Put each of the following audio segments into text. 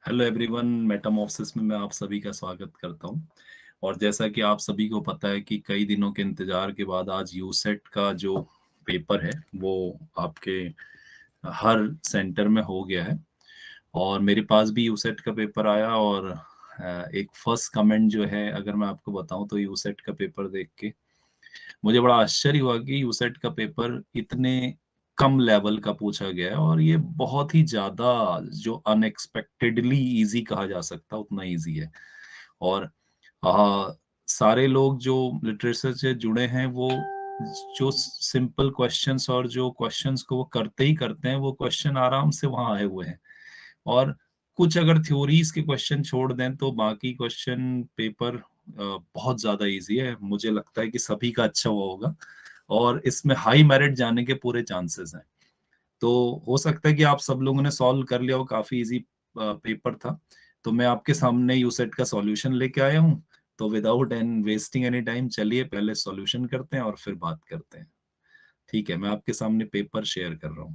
Hello everyone, Metamorphosis में मैं आप सभी का स्वागत करता हूं। और जैसा कि आप सभी को पता है कि कई दिनों के इंतजार के बाद आज यूसेट का जो पेपर है वो आपके हर सेंटर में हो गया है। और मेरे पास भी यूसेट का पेपर आया और एक फर्स्ट कमेंट जो है अगर मैं आपको बताऊं तो यूसेट का पेपर देख के मुझे बड़ा आश्चर्य हुआ कि यूसेट का पेपर इतने कम लेवल का पूछा गया है और ये बहुत ही ज्यादा जो अनएक्सपेक्टेडली इजी कहा जा सकता है उतना इजी है। और सारे लोग जो लिटरेचर से जुड़े हैं वो जो सिंपल क्वेश्चंस और जो क्वेश्चंस को वो करते ही करते हैं वो क्वेश्चन आराम से वहां आए हुए हैं। और कुछ अगर थ्योरीज के क्वेश्चन छोड़ दें तो बाकी क्वेश्चन पेपर बहुत ज्यादा इजी है। मुझे लगता है कि सभी का अच्छा हुआ होगा और इसमें हाई मेरिट जाने के पूरे चांसेस हैं। तो हो सकता है कि आप सब लोगों ने सॉल्व कर लिया हो, काफी इजी पेपर था। तो मैं आपके सामने यूसेट का सॉल्यूशन लेके आया हूँ। तो without an wasting any time चलिए पहले सॉल्यूशन करते हैं और फिर बात करते हैं। ठीक है, मैं आपके सामने पेपर शेयर कर रहा हूँ।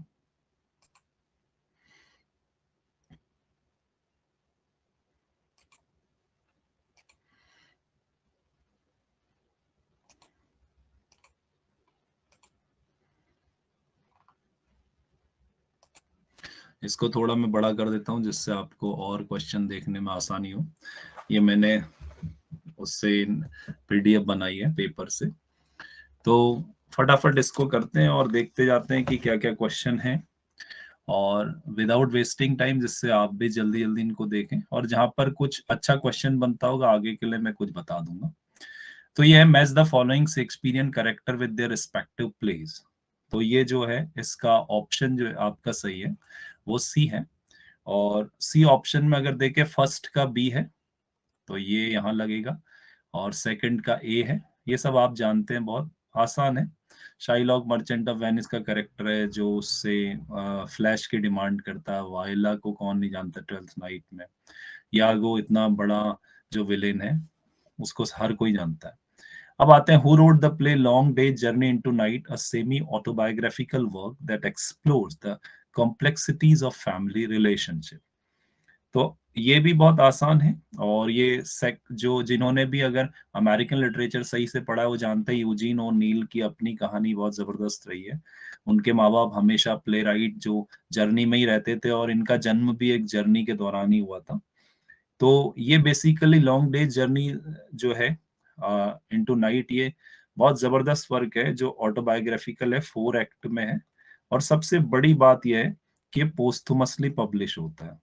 इसको थोड़ा मैं बड़ा कर देता हूँ जिससे आपको और क्वेश्चन देखने में आसानी हो। ये मैंने उससे पीडीएफ बनाई है पेपर से। तो फटाफट इसको करते हैं और देखते जाते हैं कि क्या क्या क्वेश्चन है। और विदाउट वेस्टिंग टाइम जिससे आप भी जल्दी जल्दी इनको देखें और जहां पर कुछ अच्छा क्वेश्चन बनता होगा आगे के लिए मैं कुछ बता दूंगा। तो ये है match the following Shakespearean character with their respective place. तो ये जो है इसका ऑप्शन जो है आपका सही है वो सी है। और सी ऑप्शन में अगर देखें फर्स्ट का बी है तो ये यहाँ लगेगा। और सेकंड का ए है। ये सब आप जानते हैं, बहुत आसान है। शाइलॉक मर्चेंट ऑफ वेनिस का कैरेक्टर है जो उससे फ्लैश की डिमांड करता है। वाइला को कौन नहीं जानता ट्वेल्थ नाइट में। यागो इतना बड़ा जो विलेन है उसको हर कोई जानता है। अब आते हैं who wrote the play long day journey into night, a semi autobiographical work that explores the complexities of family relationship. तो ये भी बहुत आसान है। और ये सेक जो जिन्होंने भी अगर अमेरिकन लिटरेचर सही से पढ़ा है वो जानते हैं यूजीन और नील की अपनी कहानी बहुत जबरदस्त रही है। उनके माँ बाप हमेशा प्ले राइट जो जर्नी में ही रहते थे और इनका जन्म भी एक जर्नी के दौरान ही हुआ था। तो ये बेसिकली लॉन्ग डे जर्नी जो है इनटू नाइट, ये बहुत जबरदस्त वर्क है जो ऑटोबायोग्राफिकल है, 4 एक्ट में है। और सबसे बड़ी बात यह है कि पोस्टुमसली पब्लिश होता है।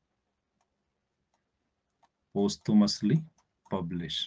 Posthumously publish.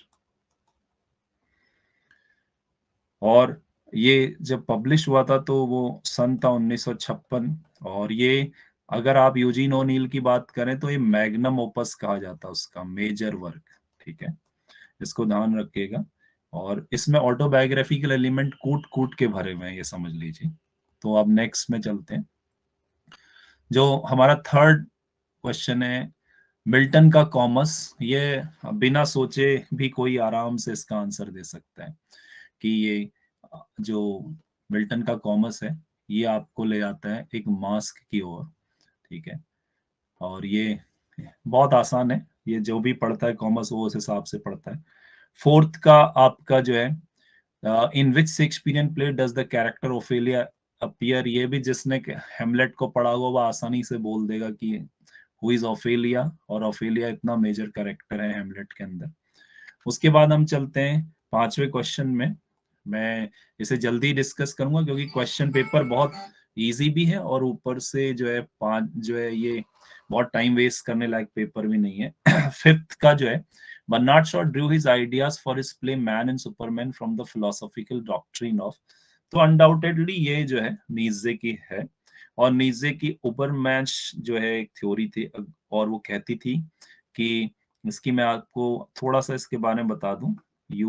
और ये जब पब्लिश हुआ था तो वो सन था 1956। और ये अगर आप यूजीन ओनील की बात करें तो ये मैग्नम ओपस कहा जाता है, उसका मेजर वर्क। ठीक है, इसको ध्यान रखिएगा। और इसमें ऑटोबायोग्राफिकल एलिमेंट कूट कूट के भरे हुए हैं, ये समझ लीजिए। तो अब नेक्स्ट में चलते हैं। जो हमारा थर्ड क्वेश्चन है मिल्टन का कॉमस। ये बिना सोचे भी कोई आराम से इसका आंसर दे सकता है कि ये जो मिल्टन का कॉमस है ये आपको ले जाता है एक मास्क की ओर। ठीक है, और ये बहुत आसान है। ये जो भी पढ़ता है कॉमस वो उस हिसाब से पढ़ता है। फोर्थ का आपका जो है in which Shakespearean play does the character Ophelia appear. ये भी जिसने हेमलेट को पढ़ा हुआ वो आसानी से बोल देगा कि हु इज ओफेलिया। और ओफेलिया इतना मेजर कैरेक्टर है हेमलेट के अंदर। उसके बाद हम चलते हैं पांचवें क्वेश्चन में। मैं इसे जल्दी डिस्कस करूंगा क्योंकि क्वेश्चन पेपर बहुत इजी भी है और ऊपर से जो है पांच जो है ये बहुत टाइम वेस्ट करने लायक पेपर भी नहीं है। फिफ्थ का जो है Bernard Shaw drew his ideas for his play man and superman from the philosophical doctrine of. तो अनडाउटेडली ये जो है नीजे की है। और नीजे की उबरमैश जो है एक थ्योरी थी और वो कहती थी कि इसकी मैं आपको थोड़ा सा इसके बारे में बता दूं।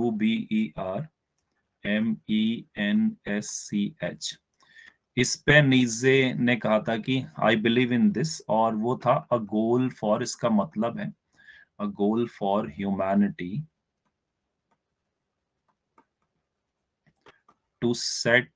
UBERMENSCH, इस पे नीजे ने कहा था कि आई बिलीव इन दिस। और वो था अ गोल फॉर, इसका मतलब है a goal for humanity to set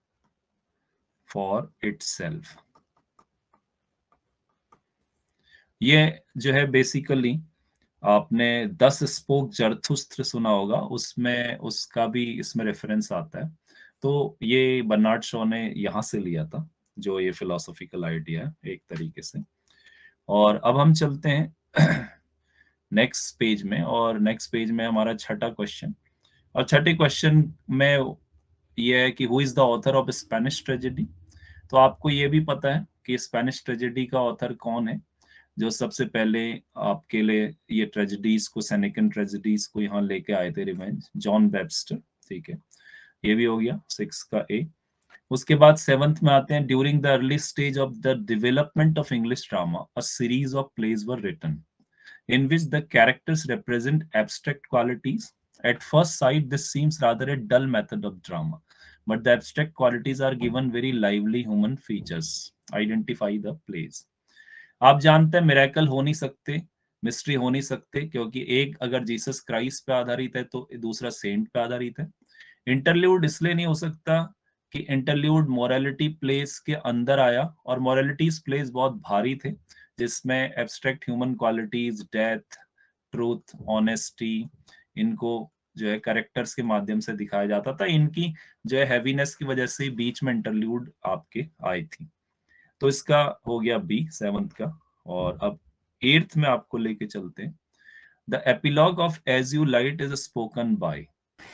for itself. ये जो है बेसिकली आपने 10 स्पोक जरथुस्त्र सुना होगा, उसमें उसका भी इसमें रेफरेंस आता है। तो ये बर्नार्ड शॉ ने यहाँ से लिया था, जो ये फिलोसॉफिकल आइडिया है एक तरीके से। और अब हम चलते हैं नेक्स्ट पेज में, और नेक्स्ट पेज में हमारा छठा क्वेश्चन। और छठे क्वेश्चन में ये है कि who is the author of Spanish tragedy. तो आपको ये भी पता है कि स्पेनिश ट्रेजेडी का ऑथर कौन है, जो सबसे पहले आपके लिए ये ट्रेजेडीज को, सेनेकन ट्रेजेडीज को यहाँ लेके आए थे, रिवेंज, जॉन वेबस्टर। ठीक है, ये भी हो गया 6 का ए। उसके बाद 7th में आते हैं, during the early stage of the development of English drama a series of plays were written in which the characters represent abstract qualities. At first sight, this seems rather a dull method of drama, but the abstract qualities are given very lively human features. Identify the plays. आप जानते हैं miracle हो नहीं सकते, mystery हो नहीं सकते, क्योंकि एक अगर जीसस क्राइस्ट पे आधारित है तो दूसरा सेंट पे आधारित है। इंटरल्यूड इसलिए नहीं हो सकता कि इंटरल्यूड मोरालिटी प्लेस के अंदर आया, और मोरालिटीज प्लेस बहुत भारी थे, जिसमें abstract human qualities, death, truth, honesty, इनको जो है कैरेक्टर्स के माध्यम से दिखाया जाता था। इनकी जो है हैवीनेस की वजह से बीच में इंटरल्यूड आपके आई थी। तो इसका हो गया बी 7th का। और अब 8th में आपको लेके चलते हैं। The epilogue of as you light is spoken by.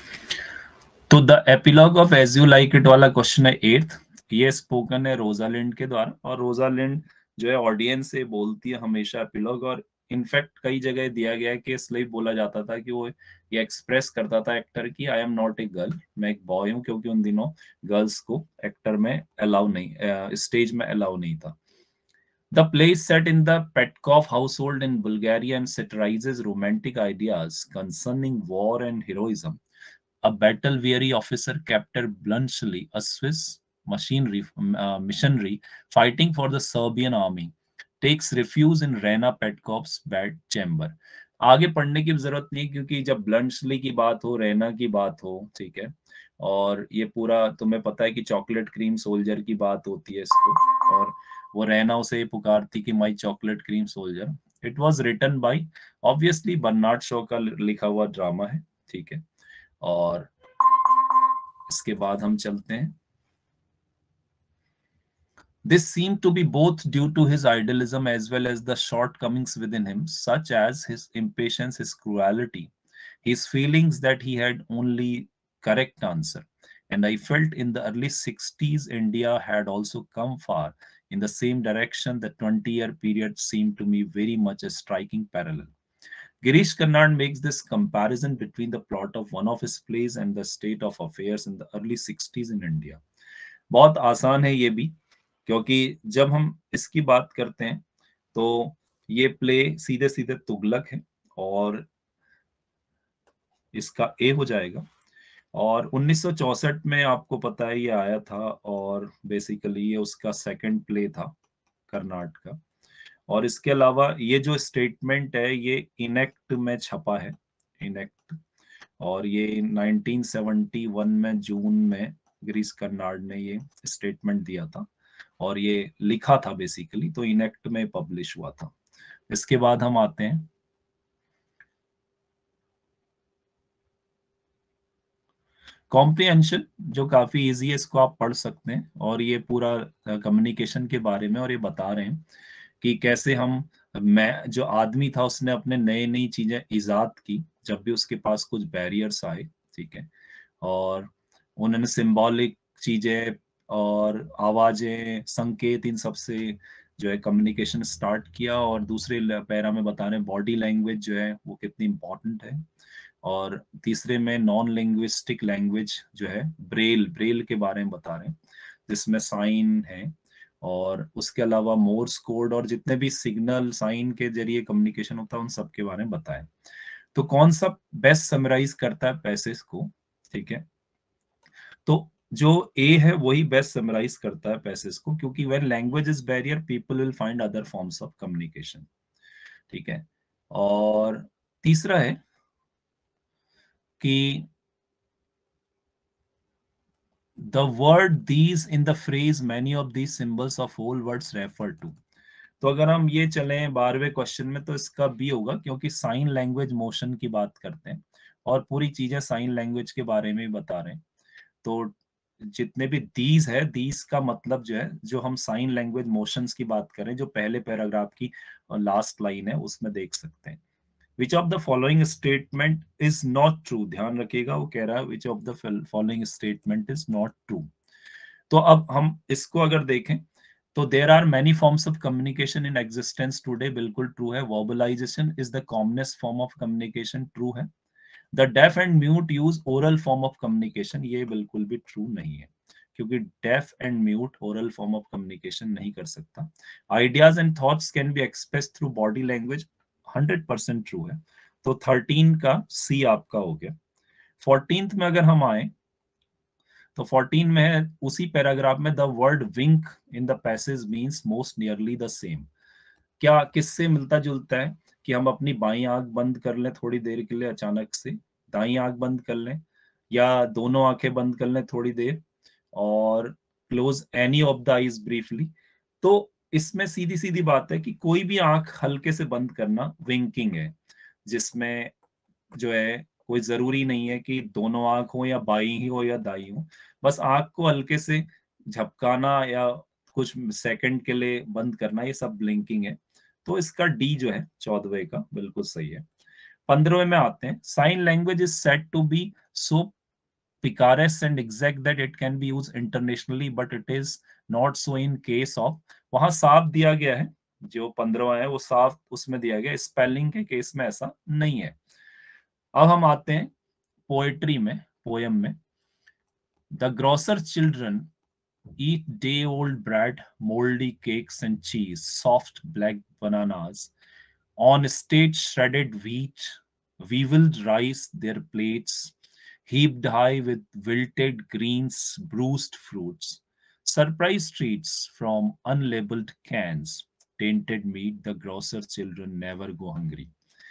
तो the epilogue of as you like it वाला क्वेश्चन है 8th। ये स्पोकन है रोजालिंड के द्वारा, और रोजालिंड जो है ऑडियंस से बोलती है हमेशा एपिलॉग। और इनफैक्ट कई जगह दिया गया है कि इसलिए बोला जाता था कि वो ये एक्सप्रेस करता था एक्टर की, I am not a girl, मैं एक बॉय हूँ, क्योंकि उन दिनों गर्ल्स को एक्टर में अलाउ नहीं, स्टेज में अलाउ नहीं था। The play is set in the Petkov household in Bulgaria and satirizes romantic ideas concerning war and heroism. A battle-weary officer, Captain Bluntschli, a Swiss missionary fighting for the Serbian army, takes refuge in Rena Petkov's bed chamber. आगे पढ़ने की जरूरत नहीं, क्योंकि जब ब्लंट्सली की बात हो, रेना की बात हो, ठीक है, और ये पूरा तुम्हें पता है कि चॉकलेट क्रीम सोल्जर की बात होती है इसको, और वो रहना उसे पुकारती कि my chocolate cream soldier. It was written by, obviously Bernard Shaw का लिखा हुआ ड्रामा है। ठीक है, और इसके बाद हम चलते हैं। This seemed to be both due to his idealism as well as the shortcomings within him, such as his impatience, his cruelty, his feelings that he had only correct answer. And I felt in the early 60s, India had also come far in the same direction. The 20-year period seemed to me very much a striking parallel. Girish Karnad makes this comparison between the plot of one of his plays and the state of affairs in the early 60s in India. बहुत आसान है ये भी, क्योंकि जब हम इसकी बात करते हैं तो ये प्ले सीधे सीधे तुगलक है, और इसका ए हो जाएगा। और 1964 में आपको पता है ये आया था, और बेसिकली ये उसका सेकंड प्ले था कर्नाट का। और इसके अलावा ये जो स्टेटमेंट है ये इनेक्ट में छपा है, इनेक्ट, और ये 1971 में जून में गिरीश कर्नाड ने ये स्टेटमेंट दिया था, और ये लिखा था बेसिकली, तो इनेक्ट में पब्लिश हुआ था। इसके बाद हम आते हैं कॉम्प्रिहेंशन, जो काफी इजी है, इसको आप पढ़ सकते हैं, और ये पूरा कम्युनिकेशन के बारे में, और ये बता रहे हैं कि कैसे हम, मैं जो आदमी था उसने अपने नई नई चीजें इजाद की जब भी उसके पास कुछ बैरियर्स आए। ठीक है, और उन्होंने सिंबॉलिक चीजें और आवाजें, संकेत, इन सब से जो है कम्युनिकेशन स्टार्ट किया। और दूसरे पैरा में बता रहे हैं बॉडी लैंग्वेज जो है वो कितनी इंपॉर्टेंट है। और तीसरे में नॉन लिंग्विस्टिक लैंग्वेज जो है, ब्रेल, ब्रेल के बारे में बता रहे हैं, जिसमें साइन है। और उसके अलावा मोर्स कोड और जितने भी सिग्नल साइन के जरिए कम्युनिकेशन होता है उन सब के बारे में बताएं। तो कौन सा बेस्ट समराइज करता है पैसेज को? ठीक है, तो जो ए है वही बेस्ट समराइज करता है पैसेज को, क्योंकि when language is barrier people will find other forms of communication. ठीक है, और तीसरा है कि the word these in the phrase many of these symbols of whole words refer to. तो अगर हम ये चलें 12वें क्वेश्चन में तो इसका बी होगा, क्योंकि साइन लैंग्वेज मोशन की बात करते हैं और पूरी चीजें साइन लैंग्वेज के बारे में ही बता रहे हैं। तो जितने भी दीज है, दीज का मतलब जो है, जो हम साइन लैंग्वेज मोशंस की बात करें, जो पहले पैराग्राफ की लास्ट लाइन है उसमें देख सकते हैं। Which of the following statement is not true, ध्यान रखिएगा, वो कह रहा है which of the following statement is not true. तो अब हम इसको अगर देखें तो there are many forms of communication in existence today, बिल्कुल ट्रू है। Verbalization is the commonest form of communication, true है। The deaf and mute use oral form of communication, ये बिल्कुल भी ट्रू नहीं है, क्योंकि def and mute oral form of communication नहीं कर सकता। Ideas and thoughts can be express through body language, 100% true है। तो 13 का सी आपका हो गया। 14th में अगर हम आए तो 14 में है उसी पैराग्राफ में, the word wink in the passage means most nearly the same. क्या किससे मिलता जुलता है कि हम अपनी बाईं आंख बंद कर लें थोड़ी देर के लिए, अचानक से दाईं आंख बंद कर लें, या दोनों आंखें बंद कर लें थोड़ी देर और close any of the eyes briefly. तो इसमें सीधी सीधी बात है कि कोई भी आंख हल्के से बंद करना विंकिंग है, जिसमें जो है कोई जरूरी नहीं है कि दोनों आंख हो या बाई ही हो या दाई हो, बस आंख को हल्के से झपकाना या कुछ सेकंड के लिए बंद करना, ये सब ब्लिंकिंग है। तो इसका डी जो है 14वें का बिल्कुल सही है। 15वें में आते हैं, sign language is said to be so picaresque and exact that it can be use internationally but it is not so in case of, वहां साफ दिया गया है, जो 15वां है वो साफ उसमें दिया गया, स्पेलिंग के केस में ऐसा नहीं है। अब हम आते हैं पोएट्री में, पोयम में। The grocer children eat day old bread, moldy cakes and cheese, soft black bananas, on stage shredded wheat, weevilled rice, their plates, heaped high with wilted greens, bruised fruits, surprise treats from unlabeled cans, tainted meat, the grocer children never go hungry।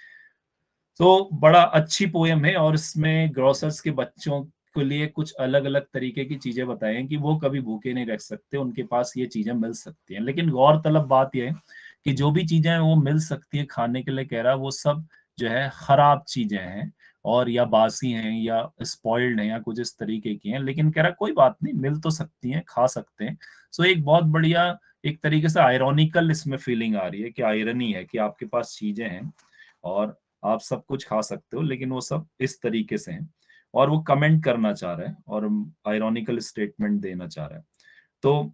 तो बड़ा अच्छी poem है और इसमें grocers के बच्चों के लिए कुछ अलग अलग तरीके की चीजें बताई हैं कि वो कभी भूखे नहीं रह सकते, उनके पास ये चीजें मिल सकती हैं। लेकिन गौरतलब बात यह है कि जो भी चीजें वो मिल सकती हैं खाने के लिए, कह रहा है वो सब जो है खराब चीजें हैं और या बासी हैं या स्पॉइल्ड हैं या कुछ इस तरीके की हैं। लेकिन कह रहा कोई बात नहीं, मिल तो सकती हैं, खा सकते हैं। सो एक बहुत बढ़िया, एक तरीके से आयरॉनिकल इसमें फीलिंग आ रही है कि आयरनी है कि आपके पास चीजें हैं और आप सब कुछ खा सकते हो, लेकिन वो सब इस तरीके से हैं। और वो कमेंट करना चाह रहा है और आयरॉनिकल स्टेटमेंट देना चाह रहा है। तो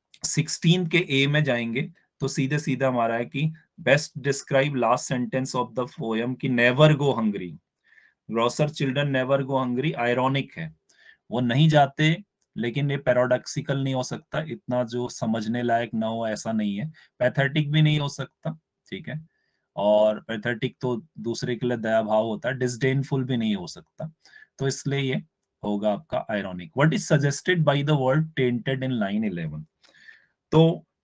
16 के ए में जाएंगे तो सीधे सीधा हमारा है कि best describe last sentence of the poem की never go hungry, grocer children never go hungry ironic है, वो नहीं जाते, लेकिन ये पैराडॉक्सिकल नहीं हो सकता, इतना जो समझने लायक ना हो ऐसा नहीं है। पैथेटिक भी नहीं हो सकता, ठीक है, और पैथेटिक तो दूसरे के लिए दया भाव होता है, डिसडेनफुल भी नहीं हो सकता। तो इसलिए ये होगा आपका ironic. What is suggested by the word tainted in line 11? तो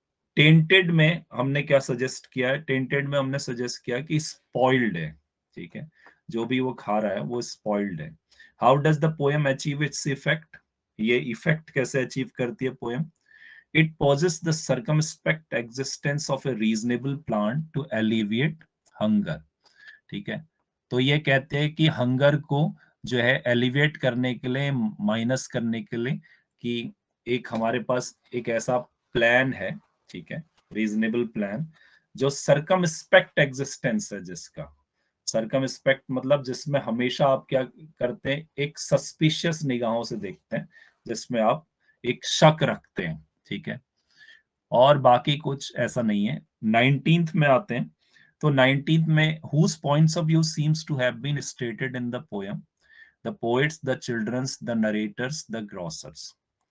टेंटेड में हमने क्या सजेस्ट किया है? टेंटेड में हमने सजेस्ट किया कि स्पॉइल्ड है, ठीक है, जो भी वो खा रहा है वो स्पॉइल्ड है। How does the poem achieve its effect? ये इफेक्ट कैसे अचीव करती है poem? It poses the circumspect existence of a reasonable plan to alleviate hunger, ठीक है। तो ये कहते हैं कि हंगर को जो है एलिवेट करने के लिए, माइनस करने के लिए, कि एक हमारे पास एक ऐसा प्लान है, ठीक है, रीजनेबल प्लान, जो सरकमस्पेक्ट एग्जिस्टेंस है, जिसका सरकमस्पेक्ट मतलब जिसमें हमेशा आप क्या करते हैं, एक सस्पिशियस निगाहों से देखते हैं, जिसमें आप एक शक रखते हैं, ठीक है, और बाकी कुछ ऐसा नहीं है। 19th में आते हैं तो 19th में whose points of view seems to have been stated in the poem, the poets, the children's, the narrators, the grocers।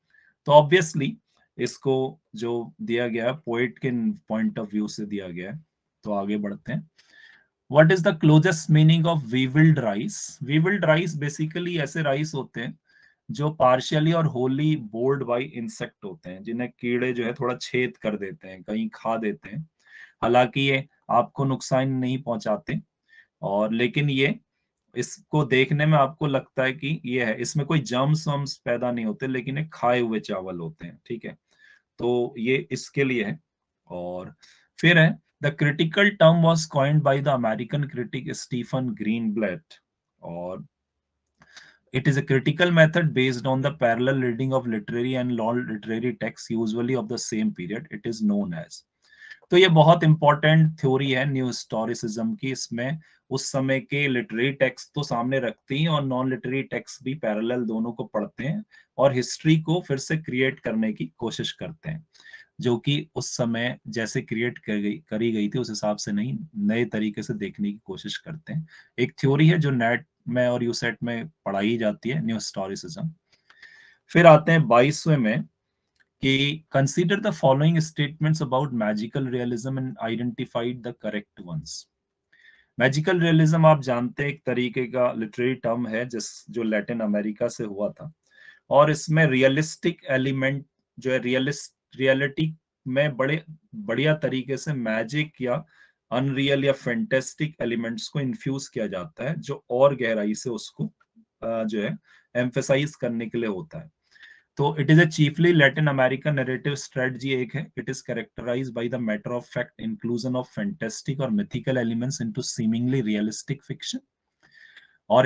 तो ऑब्वियसली इसको जो दिया गया पोएट के पॉइंट ऑफ व्यू से दिया गया है। तो आगे बढ़ते हैं। What is the closest meaning of weevilled rice? Weevilled rice basically ऐसे राइस होते हैं जो पार्शियली और होली बोर्ड बाई इंसेक्ट होते हैं, जिन्हें कीड़े जो है थोड़ा छेद कर देते हैं, कहीं खा देते हैं। हालांकि ये आपको नुकसान नहीं पहुंचाते, और लेकिन ये इसको देखने में आपको लगता है कि ये है, इसमें कोई जर्म्स वम्स पैदा नहीं होते, लेकिन ये खाए हुए चावल होते हैं, ठीक है। तो ये इसके लिए है। और फिर है the critical term was coined by the American critic Stephen Greenblatt, और it is a critical method based on the parallel reading of literary and non-literary texts usually of the same period. It is known as. तो ये बहुत important theory है new historicism की। इसमें उस समय के लिटरेरी टेक्स्ट तो सामने रखते हैं और नॉन लिटरेरी टेक्स्ट भी पैरेलल दोनों को पढ़ते हैं और हिस्ट्री को फिर से क्रिएट करने की कोशिश करते हैं, जो कि उस समय जैसे क्रिएट करी गई थी उस हिसाब से नहीं, नए तरीके से देखने की कोशिश करते हैं। एक थ्योरी है जो नेट में और यूसेट में पढ़ाई जाती है, न्यू हिस्टोरिसिज्म। फिर आते हैं 22वें में कि consider the following statements about magical realism and identified the correct ones. Magical realism आप जानते हैं एक तरीके का लिटरेरी टर्म है जो लैटिन अमेरिका से हुआ था, और इसमें रियलिस्टिक एलिमेंट जो है रियलिटी में बड़े बढ़िया तरीके से मैजिक या अनरियल या फैंटेस्टिक एलिमेंट्स को इन्फ्यूज किया जाता है, जो और गहराई से उसको जो है एम्फेसाइज करने के लिए होता है। तो it is a chiefly Latin American narrative strategy एक है। It is characterized by the matter of fact inclusion of fantastic और mythical elements into seemingly realistic fiction, और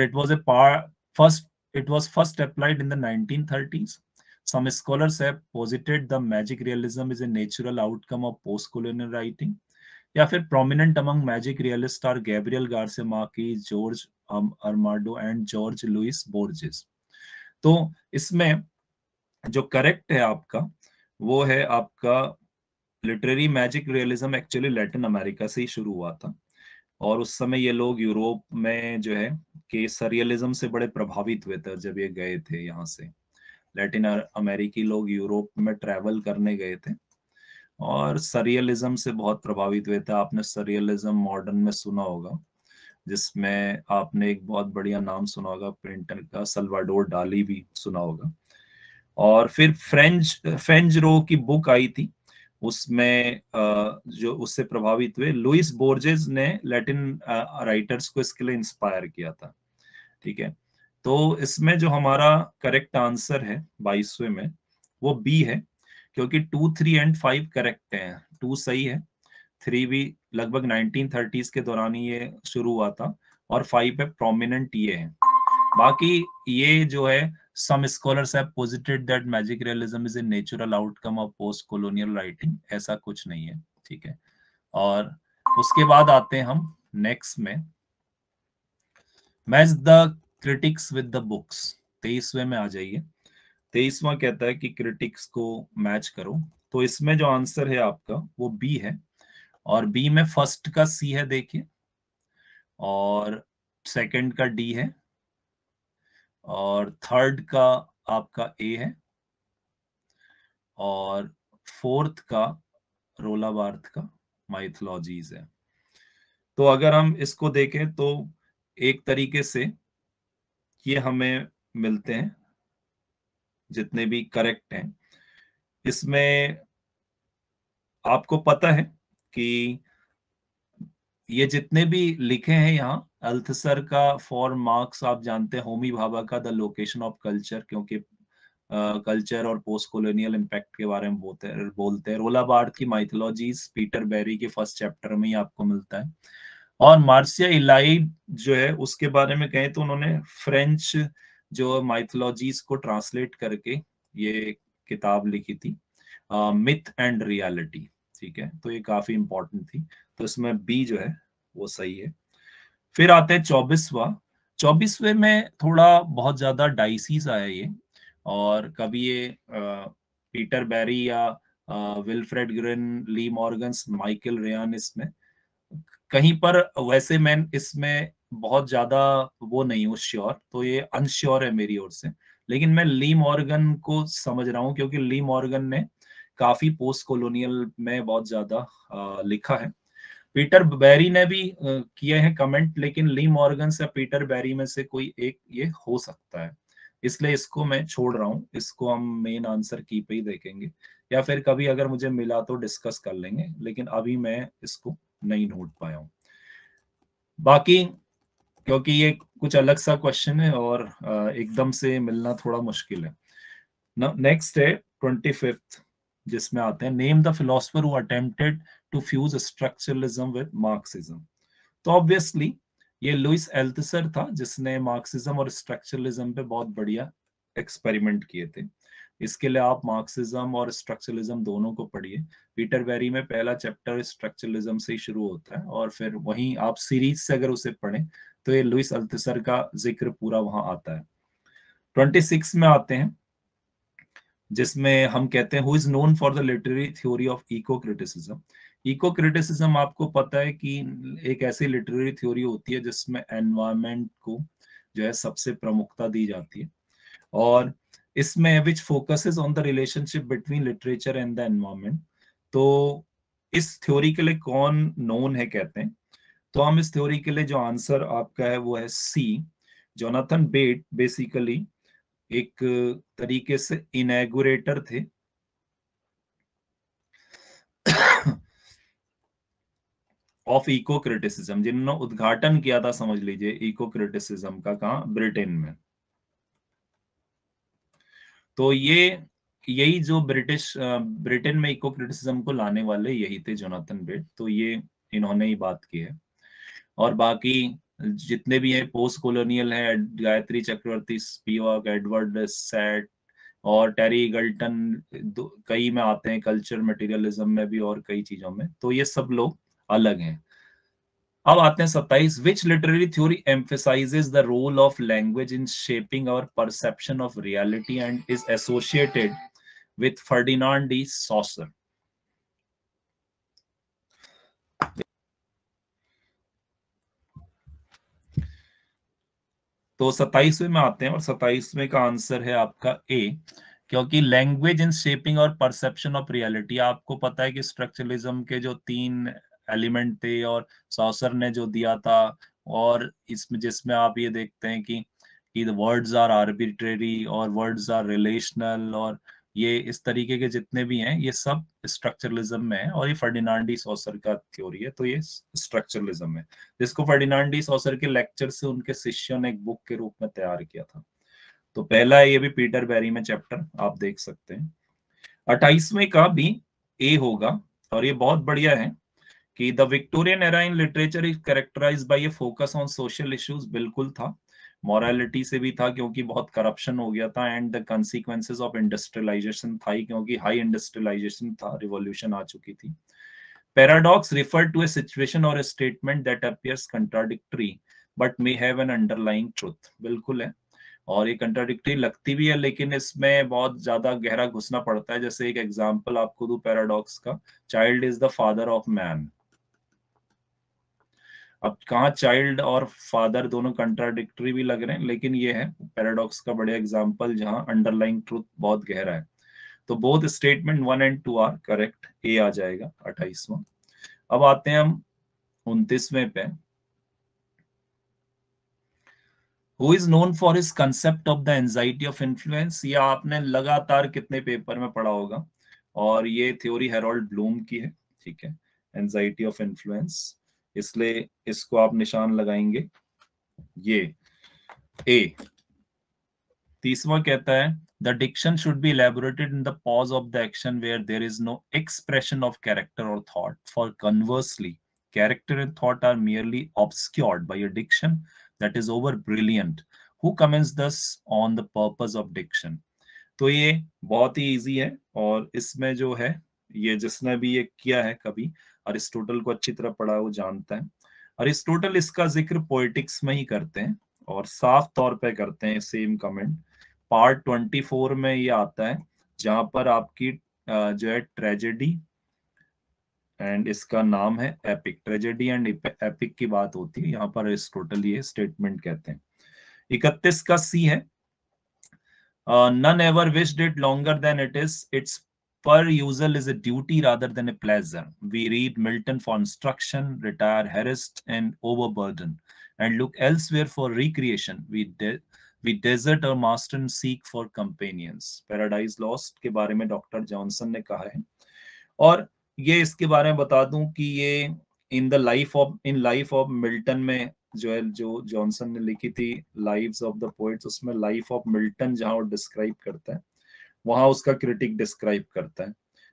it was first applied in the 1930s. Some scholars have posited the magic realism is a natural outcome of post-colonial writing. या फिर prominent among magic realists are Gabriel Garcia Marquez, George Armado and George Luis Borges. तो इसमें जो correct है आपका वो है आपका literary magic realism actually Latin America से ही शुरू हुआ था, और उस समय ये लोग यूरोप में जो है कि सरियलिज्म से बड़े प्रभावित हुए थे जब ये गए थे यहाँ से। लैटिन अमेरिकी लोग यूरोप में ट्रैवल करने गए थे और सरियलिज्म से बहुत प्रभावित हुए थे। आपने सरियलिज्म मॉडर्न में सुना होगा, जिसमें आपने एक बहुत बढ़िया नाम सुना होगा पेंटर का, सल्वाडोर डाली भी सुना होगा। और फिर फ्रेंच रो की बुक आई थी, उसमें जो उससे प्रभावित हुए लुइस बोर्जेस ने लैटिन राइटर्स को इसके लिए इंस्पायर किया था। ठीक है, तो इसमें जो हमारा करेक्ट आंसर है 22वें में वो बी है, क्योंकि 2, 3 एंड 5 करेक्ट हैं। 2 सही है, 3 भी लगभग 1930s के दौरान ही ये शुरू हुआ था, और 5 है प्रोमिनेंट ये है। बाकी ये जो है some scholars have posited that magic realism is a natural outcome of post colonial writing, ऐसा कुछ नहीं है। ठीक है, और उसके बाद आते हैं हम नेक्स्ट में, match the critics with the books. 23वें में आ जाइए। 23वां कहता है कि क्रिटिक्स को मैच करो, तो इसमें जो आंसर है आपका वो बी है, और बी में फर्स्ट का सी है देखिए, और सेकंड का डी है, और थर्ड का आपका ए है, और फोर्थ का रोला बार्थ का माइथोलॉजीज है। तो अगर हम इसको देखें तो एक तरीके से ये हमें मिलते हैं जितने भी करेक्ट हैं। इसमें आपको पता है कि ये जितने भी लिखे हैं यहाँ, अल्थसर का फॉर मार्क्स आप जानते हैं, होमी भाभा का द लोकेशन ऑफ कल्चर, क्योंकि कल्चर और पोस्ट कॉलोनियल इम्पैक्ट के बारे में बोलते हैं। रोला बार्थ की माइथोलॉजीज पीटर बेरी के फर्स्ट चैप्टर में ही आपको मिलता है। और मार्सिया इलाइड जो है उसके बारे में कहें तो उन्होंने फ्रेंच जो माइथोलॉजीज को ट्रांसलेट करके ये किताब लिखी थी, मिथ एंड रियलिटी। ठीक है, तो ये काफी इंपॉर्टेंट थी, तो इसमें बी जो है वो सही है। फिर आते हैं 24वें में थोड़ा बहुत ज्यादा डाइसीज आया ये, और कभी ये पीटर बैरी या Wilfred Guerin, Lee Morgans, Michael Ryan, इसमें कहीं पर वैसे मैं इसमें बहुत ज्यादा वो नहीं हूँ श्योर, तो ये अनश्योर है मेरी ओर से, लेकिन मैं ली मॉर्गन को समझ रहा हूँ क्योंकि ली मॉर्गन ने काफी पोस्ट कॉलोनियल में बहुत ज्यादा लिखा है। पीटर बैरी ने भी किए हैं कमेंट, लेकिन ली मॉर्गन से पीटर बैरी में से कोई एक ये हो सकता है, इसलिए इसको मैं छोड़ रहा हूँ। इसको हम मेन आंसर की पे ही देखेंगे, या फिर कभी अगर मुझे मिला तो डिस्कस कर लेंगे, लेकिन अभी मैं इसको नहीं ढूंढ पाया हूँ। बाकी क्योंकि ये कुछ अलग सा क्वेश्चन है और एकदम से मिलना थोड़ा मुश्किल है। नेक्स्ट है 25th, जिसमें आते हैं name the philosopher who attempted to fuse structuralism with Marxism. तो ऑब्वियसली ये लुइस एल्थसर था जिसने मार्क्सिज्म और स्ट्रक्चरलिज्म पे बहुत बढ़िया एक्सपेरिमेंट किए थे। इसके लिए आप मार्क्सिज्म और स्ट्रक्चरलिज्म दोनों को पढ़िए। पीटर बेरी में पहला चैप्टर स्ट्रक्चरलिज्म से ही शुरू होता है और फिर वहीं आप सीरीज से अगर उसे पढ़ें तो ये लुइस एल्थसर का जिक्र पूरा वहां आता है। 26 में आते हैं जिसमें हम कहते हैं who is known for the literary theory of eco criticism. Eco criticism आपको पता है कि एक ऐसी लिटरेरी थ्योरी होती है जिसमें एनवायरनमेंट को जो है सबसे प्रमुखता दी जाती है और इसमें which focuses on the relationship between literature and the environment. तो इस थ्योरी के लिए कौन नोन है कहते हैं, तो हम इस थ्योरी के लिए जो आंसर आपका है वो है सी, जोनाथन बेट। बेसिकली एक तरीके से इनैगुरेटर थे ऑफ इको क्रिटिसिज्म, जिन्होंने उद्घाटन किया था समझ लीजिए इको क्रिटिसिज्म का, कहाँ, ब्रिटेन में। तो ये यही जो ब्रिटेन में इको क्रिटिसिज्म को लाने वाले यही थे जोनाथन बेट, तो ये इन्होंने ही बात की है। और बाकी जितने भी हैं पोस्ट कॉलोनियल है, Gayatri Chakravorty Spivak, Edward Said और टेरी ईगल्टन, कई में आते हैं, कल्चर मटेरियलिज्म में भी और कई चीजों में, तो ये सब लोग अलग हैं। अब आते हैं 27, which literary theory emphasizes the role of language in shaping our perception of reality and is associated with Ferdinand de Saussure. तो 27वें में आते हैं और 27वें का आंसर है आपका ए, क्योंकि लैंग्वेज इन शेपिंग और परसेप्शन ऑफ रियलिटी, आपको पता है कि स्ट्रक्चरलिज्म के जो 3 एलिमेंट थे और सॉसर ने जो दिया था, और इसमें जिसमें आप ये देखते हैं कि द वर्ड्स आर आर्बिट्रेरी और वर्ड्स आर रिलेशनल, और ये इस तरीके के जितने भी हैं ये सब स्ट्रक्चरलिज्म में है, और ये फर्डिनांड डी सॉसर का थ्योरी है, तो ये स्ट्रक्चरलिज्म है, जिसको फर्डिनांड डी सॉसर के लेक्चर से उनके शिष्यों ने एक बुक के रूप में तैयार किया था। तो पहला है ये भी पीटर बेरी में चैप्टर, आप देख सकते हैं। 28वें का भी ए होगा, और ये बहुत बढ़िया है कि the Victorian era in literature is characterized by a focus on social issues. बिल्कुल था, मॉरलिटी से भी था क्योंकि बहुत करप्शन हो गया था, and the consequences of industrialization था ही, क्योंकि हाई इंडस्ट्रियलाइजेशन था, रिवॉल्यूशन आ चुकी थी। Paradox refer to a situation और a statement that appears contradictory but may have an underlying truth. बिल्कुल है, और ये कंट्राडिक्टरी लगती भी है लेकिन इसमें बहुत ज्यादा गहरा घुसना पड़ता है। जैसे एक एग्जांपल आपको दूं पैराडॉक्स का, child is the father of man. अब कहाँ चाइल्ड और फादर दोनों कंट्राडिक्टरी भी लग रहे हैं, लेकिन ये है पैराडॉक्स का बढ़िया एग्जांपल जहां अंडरलाइंग ट्रूथ बहुत गहरा है। तो both statement 1 and 2 are correct, A आ जाएगा 28वां। अब आते हैं हम 29वें पे, who is known for his concept of the anxiety of influence. ये आपने लगातार कितने पेपर में पढ़ा होगा, और ये थ्योरी हेरोल्ड ब्लूम की है, ठीक है, एंजाइटी ऑफ इन्फ्लुएंस, इसलिए इसको आप निशान लगाएंगे ये ए। 30वां कहता है the diction should be elaborated in the pause of the action where there is no expression of character or thought, for conversely character and thought are merely obscured by a diction that is over brilliant, who comments thus on the purpose of diction। तो ये बहुत ही easy है, और इसमें जो है ये जिसने भी ये किया है कभी अरिस्टोटल को अच्छी तरह पढ़ा वो जानता है। अरिस्टोटल इसका जिक्र पोएटिक्स में ही करते हैं और साफ तौर पे करते हैं सेम कमेंट। पार्ट 24 में ये आता है जहां पर आपकी जो है ट्रेजेडी एंड इसका नाम है एपिक, ट्रेजेडी एंड एपिक की बात होती है, यहाँ पर अरिस्टोटल ये स्टेटमेंट कहते हैं। 31 का सी है, none ever wished it longer than it is. Its perusal is a duty rather than a pleasure. We read Milton for instruction, retire harassed and overburdened, and look elsewhere for recreation. We desert our master and seek for companions. Paradise Lost के बारे में doctor Johnson ने कहा है, और ये इसके बारे में बता दूं कि ये इन लाइफ ऑफ मिल्टन में जो है, जो जॉनसन ने लिखी थी लाइव्स ऑफ द पोएट्स, उसमें लाइफ ऑफ मिल्टन जहां वो डिस्क्राइब करता है वहां उसका क्रिटिक डिस्क्राइब करता है।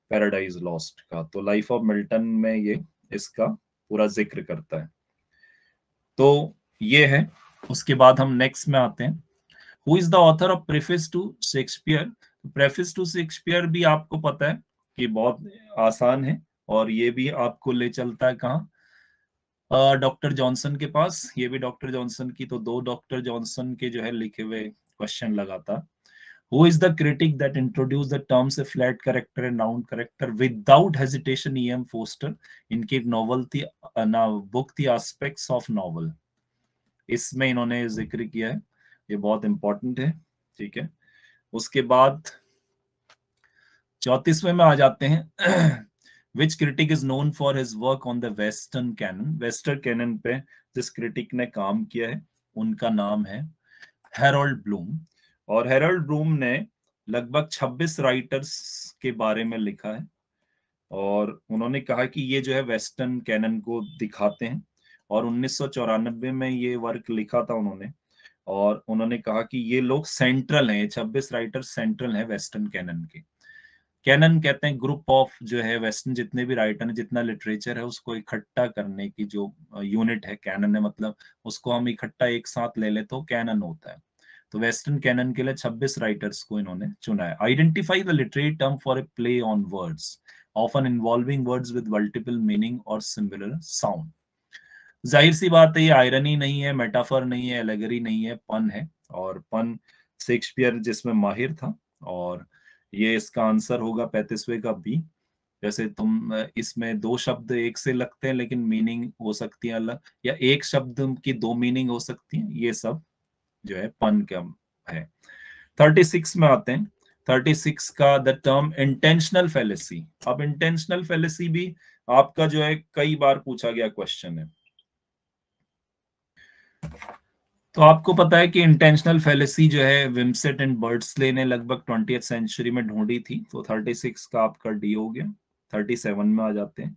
पैराडाइज लॉस्ट का। तो लाइफ ऑफ मिल्टन में ये इसका पूरा जिक्र करता है। तो ये है। उसके बाद हम नेक्स्ट में आते हैं, who is the author of preface to Shakespeare. Preface to Shakespeare भी आपको पता है कि बहुत आसान है, और ये भी आपको ले चलता है कहाँ, डॉक्टर जॉनसन के पास। ये भी डॉक्टर जॉनसन की, तो दो डॉक्टर जॉनसन के जो है लिखे हुए क्वेश्चन लगातार। Who is the critic that introduce the terms a flat character and noun character without hesitation, E M Forster. इनकी एक नॉवल थी ना, बुक थी एस्पेक्ट्स ऑफ नॉवल, इसमें इन्होंने जिक्र किया है। ये बहुत इंपॉर्टेंट है, ठीक है। उसके बाद 34वें में आ जाते हैं, which critic is known for his work on the western canon. Western canon पे जिस क्रिटिक ने काम किया है उनका नाम है हेरोल्ड ब्लूम। और हेरोल्ड ब्लूम ने लगभग 26 राइटर्स के बारे में लिखा है, और उन्होंने कहा कि ये जो है वेस्टर्न कैनन को दिखाते हैं। और 1994 में ये वर्क लिखा था उन्होंने, और उन्होंने कहा कि ये लोग सेंट्रल हैं, 26 राइटर सेंट्रल हैं वेस्टर्न कैनन के। कैनन कहते हैं ग्रुप ऑफ जो है वेस्टर्न जितने भी राइटर हैं, जितना लिटरेचर है उसको इकट्ठा करने की जो यूनिट है कैनन है, मतलब उसको हम इकट्ठा एक साथ ले ले तो कैनन होता है। तो वेस्टर्न कैनन के लिए 26 राइटर्स को इन्होंने चुना है। Identify the literary term for a play on words often involving words with multiple meaning और सिमिलर साउंड। जाहिर सी बात है, ये आयरनी नहीं है, मेटाफर नहीं है, एलेगरी नहीं है, पन है। और पन शेक्सपियर जिसमें माहिर था, और ये इसका आंसर होगा 35वें का बी। जैसे तुम इसमें दो शब्द एक से लगते हैं लेकिन मीनिंग हो सकती है अलग, या एक शब्द की दो मीनिंग हो सकती है, ये सब जो है पन का है। 36 में आते हैं। 36 का द टर्म इंटेंशनल फेलेसी। अब इंटेंशनल फेलेसी भी आपका जो है कई बार पूछा गया क्वेश्चन है। तो आपको पता है कि इंटेंशनल फेलेसी जो है विमसेट एंड बर्ड्सले ने लगभग 20th सेंचुरी में ढूंढी थी। तो 36 का आपका डी हो गया। 37 में आ जाते हैं।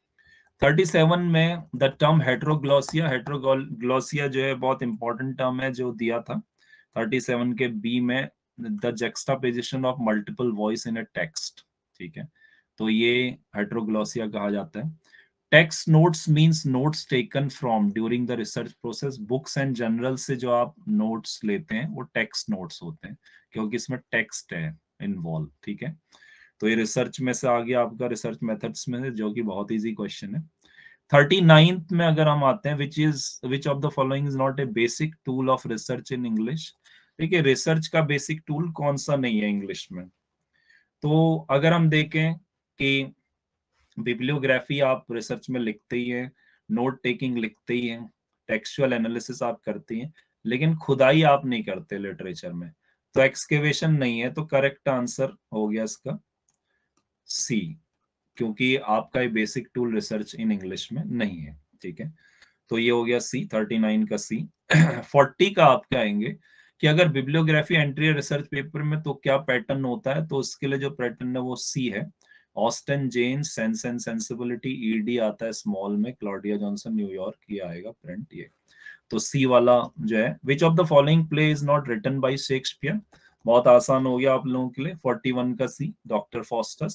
37 में द टर्म हेट्रोग्लोसिया। हेट्रोग्लोसिया जो है बहुत इंपॉर्टेंट टर्म है जो दिया था 37 के बी में, the juxtaposition of multiple voice in a text, ठीक है। तो ये हेट्रोग्लोसिया कहा जाता है। Text notes means notes taken from during the research process. Books and journal से जो आप नोट्स लेते हैं वो टेक्स्ट नोट्स होते हैं, क्योंकि इसमें टेक्स्ट है इन्वॉल्व, ठीक है। तो ये रिसर्च में से आ गया आपका, रिसर्च मेथड्स में से, जो कि बहुत इजी क्वेश्चन है। 39th में अगर हम आते हैं, which of the following is not a basic tool of research in English. देखिए, रिसर्च का बेसिक टूल कौन सा नहीं है इंग्लिश में। तो अगर हम देखें कि बिब्लियोग्राफी आप रिसर्च में लिखते ही हैं, नोट टेकिंग लिखते ही हैं, टेक्सचुअल एनालिसिस आप करती हैं, लेकिन खुदाई आप नहीं करते लिटरेचर में, तो एक्सकेवेशन नहीं है। तो करेक्ट आंसर हो गया इसका सी, क्योंकि आपका ये basic tool research in English में नहीं है, ठीक है। तो ये हो गया सी, 39 का सी। 40 का आपके आएंगे कि अगर बिब्लियोग्राफी एंट्री है रिसर्च पेपर में तो क्या पैटर्न होता है। तो उसके लिए जो पैटर्न है वो सी है, Austen Jane, sense and sensibility, ED आता है स्मॉल में, क्लॉडिया जॉनसन न्यूयॉर्क, ये आएगा प्रिंट ये। तो सी वाला जो है, which of the following play is not written by Shakespeare. बहुत आसान हो गया आप लोगों के लिए, 41 का सी, डॉक्टर फॉस्टस।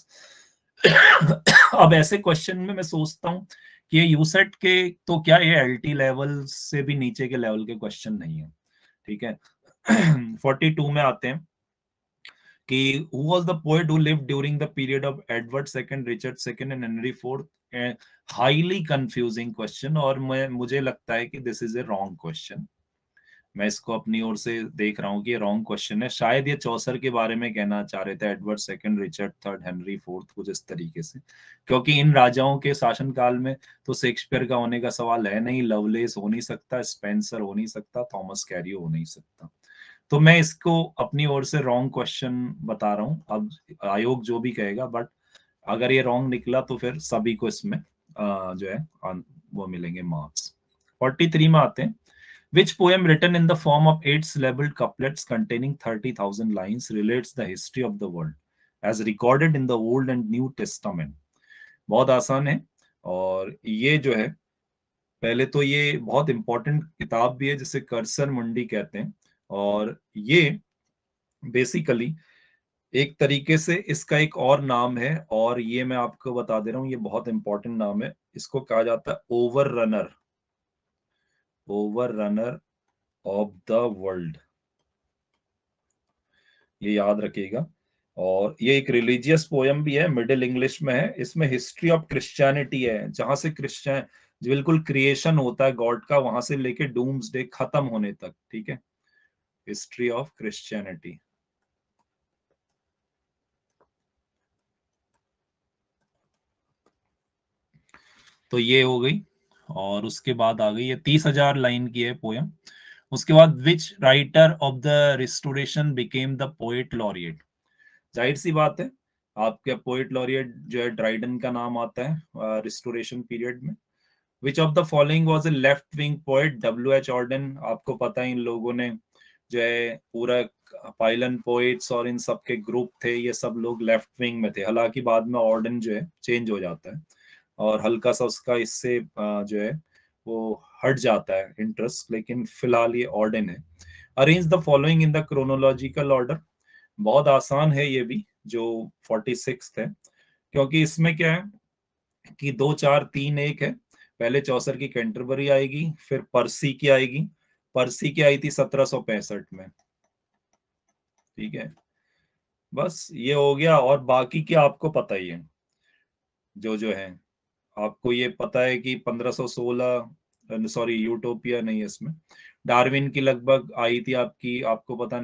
अब ऐसे क्वेश्चन में मैं सोचता हूँ कि ये यूसेट के, तो क्या ये एलटी लेवल से भी नीचे के लेवल के क्वेश्चन नहीं है, ठीक है। 42 में आते हैं कि who was the poet who lived during the period of Edward II, Richard II and Henry IV। Highly confusing question, और मुझे लगता है कि this is a wrong question. मैं इसको अपनी ओर से देख रहा हूँ कि ये रॉन्ग क्वेश्चन है। शायद ये चौसर के बारे में कहना चाह रहे थे, Edward second, Richard third, Henry fourth, कुछ इस तरीके से, क्योंकि इन राजाओं के शासनकाल में तो शेक्सपियर का होने का सवाल है नहीं, लवलेस हो नहीं सकता, स्पेंसर हो नहीं सकता, थॉमस कैरियो हो नहीं सकता। तो मैं इसको अपनी ओर से रॉन्ग क्वेश्चन बता रहा हूँ। अब आयोग जो भी कहेगा, बट अगर ये रॉन्ग निकला तो फिर सभी को इसमें जो है वो मिलेंगे मार्क्स। 43 में आते हैं। Which poem written in the form of 8 syllabled couplets containing 30,000 lines relates the history of the world as recorded in the Old and New Testament? बहुत आसान है, और ये जो है, पहले तो ये बहुत इंपॉर्टेंट किताब भी है जिसे कर्सर मुंडी कहते हैं। और ये बेसिकली एक तरीके से इसका एक और नाम है, और ये मैं आपको बता दे रहा हूँ, ये बहुत इंपॉर्टेंट नाम है। इसको कहा जाता है over runner, over runner of the world, ये याद रखिएगा। और ये एक रिलीजियस पोयम भी है, मिडिल इंग्लिश में है। इसमें हिस्ट्री ऑफ क्रिश्चियनिटी है, जहां से क्रिश्चियन बिल्कुल क्रिएशन होता है गॉड का, वहां से लेके डूम्सडे खत्म होने तक, ठीक है। History of Christianity. तो ये हो गई, और उसके बाद आ गई, ये 30,000 लाइन की है पोयम। उसके बाद which writer of the restoration became the poet laureate. जाहिर सी बात है, आपके पोएट लॉरिएट जो है ड्राइडन का नाम आता है रिस्टोरेशन पीरियड में। Which of the following was a left wing poet, W H Auden. आपको पता है इन लोगों ने जो है पूरा पाइलन पोएट्स और इन सब के ग्रुप थे, ये सब लोग लेफ्ट विंग में थे। हालांकि बाद में ऑर्डन जो है चेंज हो जाता है, और हल्का सा उसका इससे जो है वो हट जाता है इंटरेस्ट, लेकिन फिलहाल ये ऑर्डन है। Arrange the following in the chronological order. बहुत आसान है ये भी, जो 46 है, क्योंककि इसमें क्या है कि 2 4 3 1 है। पहले चौसर की कैंटरबरी आएगी, फिर पर्सी की आएगी। पर्सी की आई थी 1765 में, ठीक है। बस ये हो गया, और बाकी क्या आपको पता ही है, जो जो है आपको ये पता है कि 1516, सॉरी यूटोपिया नहीं है इसमें, डार्विन की लगभग आई थी आपकी, आपको पता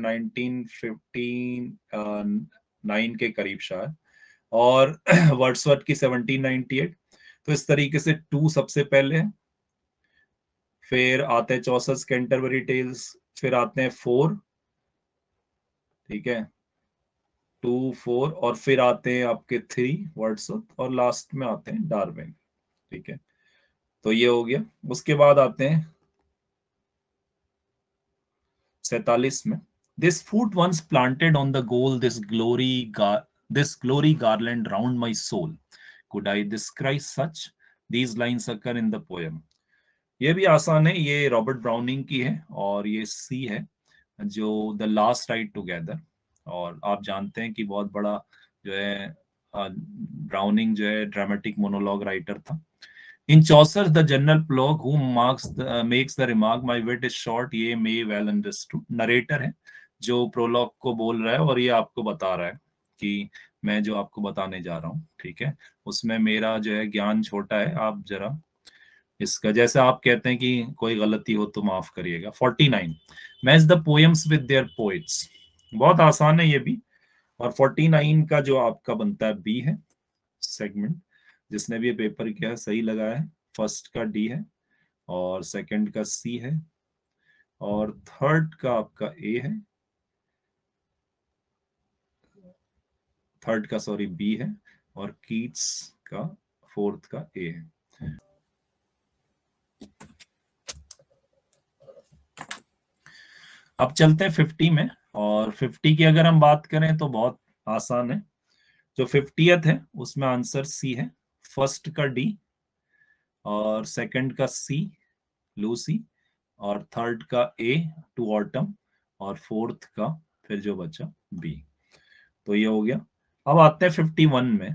1959 के करीब शायद, और वर्ड्सवर्थ की 1798। तो इस तरीके से टू सबसे पहले है, फिर आते हैं चौसठ कैंटरबरी टेल्स, फिर आते हैं फोर, ठीक है, 2 4, और फिर आते हैं आपके 3 वर्ड्सवर्थ, और लास्ट में आते हैं डार्विन, ठीक है। तो ये हो गया। उसके बाद आते हैं 47 में, this foot once planted on the goal, this glory garland round my soul, could I describe such, these lines occur in the poem. ये भी आसान है, ये रॉबर्ट ब्राउनिंग की है, और ये सी है, जो द लास्ट राइड टुगेदर। और आप जानते हैं कि बहुत बड़ा जो है ब्राउनिंग जो है ड्रामेटिक मोनोलॉग राइटर था। In Chaucer the general prologue who makes the remark my wit is short, ye may well understood. Narrator है जो प्रोलॉग को बोल रहा है, और ये आपको बता रहा है कि मैं जो आपको बताने जा रहा हूँ, ठीक है, उसमें मेरा जो है ज्ञान छोटा है, आप जरा इसका, जैसे आप कहते हैं कि कोई गलती हो तो माफ करिएगा। 49, match the poems with their poets. बहुत आसान है ये भी। और 49 का जो आपका बनता है बी है सेगमेंट, जिसने भी ये पेपर किया है सही लगा है। फर्स्ट का डी है, और सेकंड का सी है, और थर्ड का आपका ए है, थर्ड का सॉरी बी है, और कीट्स का फोर्थ का ए है। अब चलते हैं 50 में, और 50 की अगर हम बात करें तो बहुत आसान है। जो 50th है उसमें आंसर सी है, फर्स्ट का डी, और सेकंड का सी लूसी, और थर्ड का ए टू ऑटम, और फोर्थ का फिर जो बचा बी। तो ये हो गया। अब आते हैं 51 में।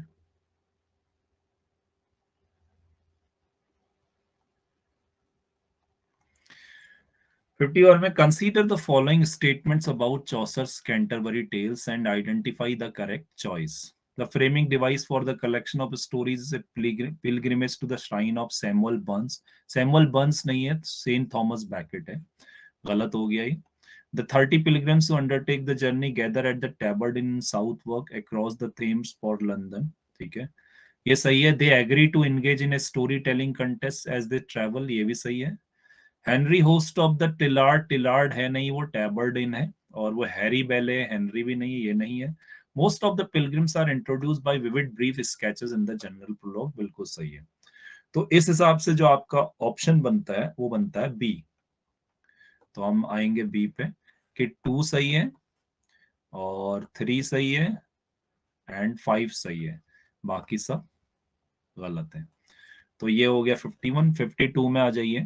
51 में, consider the following statements about Chaucer's Canterbury tales and identify the correct choice. The framing device for the collection of stories is a pilgrimage to the shrine of Samuel Burns. Samuel Burns नहीं है, Saint Thomas baked है। गलत हो गया ये। The 30 pilgrims who undertake the journey gather at the Tabard in Southwark across the Thames for London. ठीक है, ये सही है। They agree to engage in a storytelling contest as they travel, ये भी सही है। Henry host of the Tilard, Tilard है नहीं, वो टैबर्ड इन है। और वो हैरी बेले, हेनरी भी नहीं, ये नहीं है। Most of the pilgrims are introduced by vivid brief sketches in the general prologue, बिल्कुल सही है। तो इस हिसाब से जो आपका ऑप्शन बनता है वो बनता है बी। तो हम आएंगे बी पे, कि 2 सही है, और 3 सही है, एंड 5 सही है, बाकी सब गलत है। तो ये हो गया 51। 52 में आ जाइए।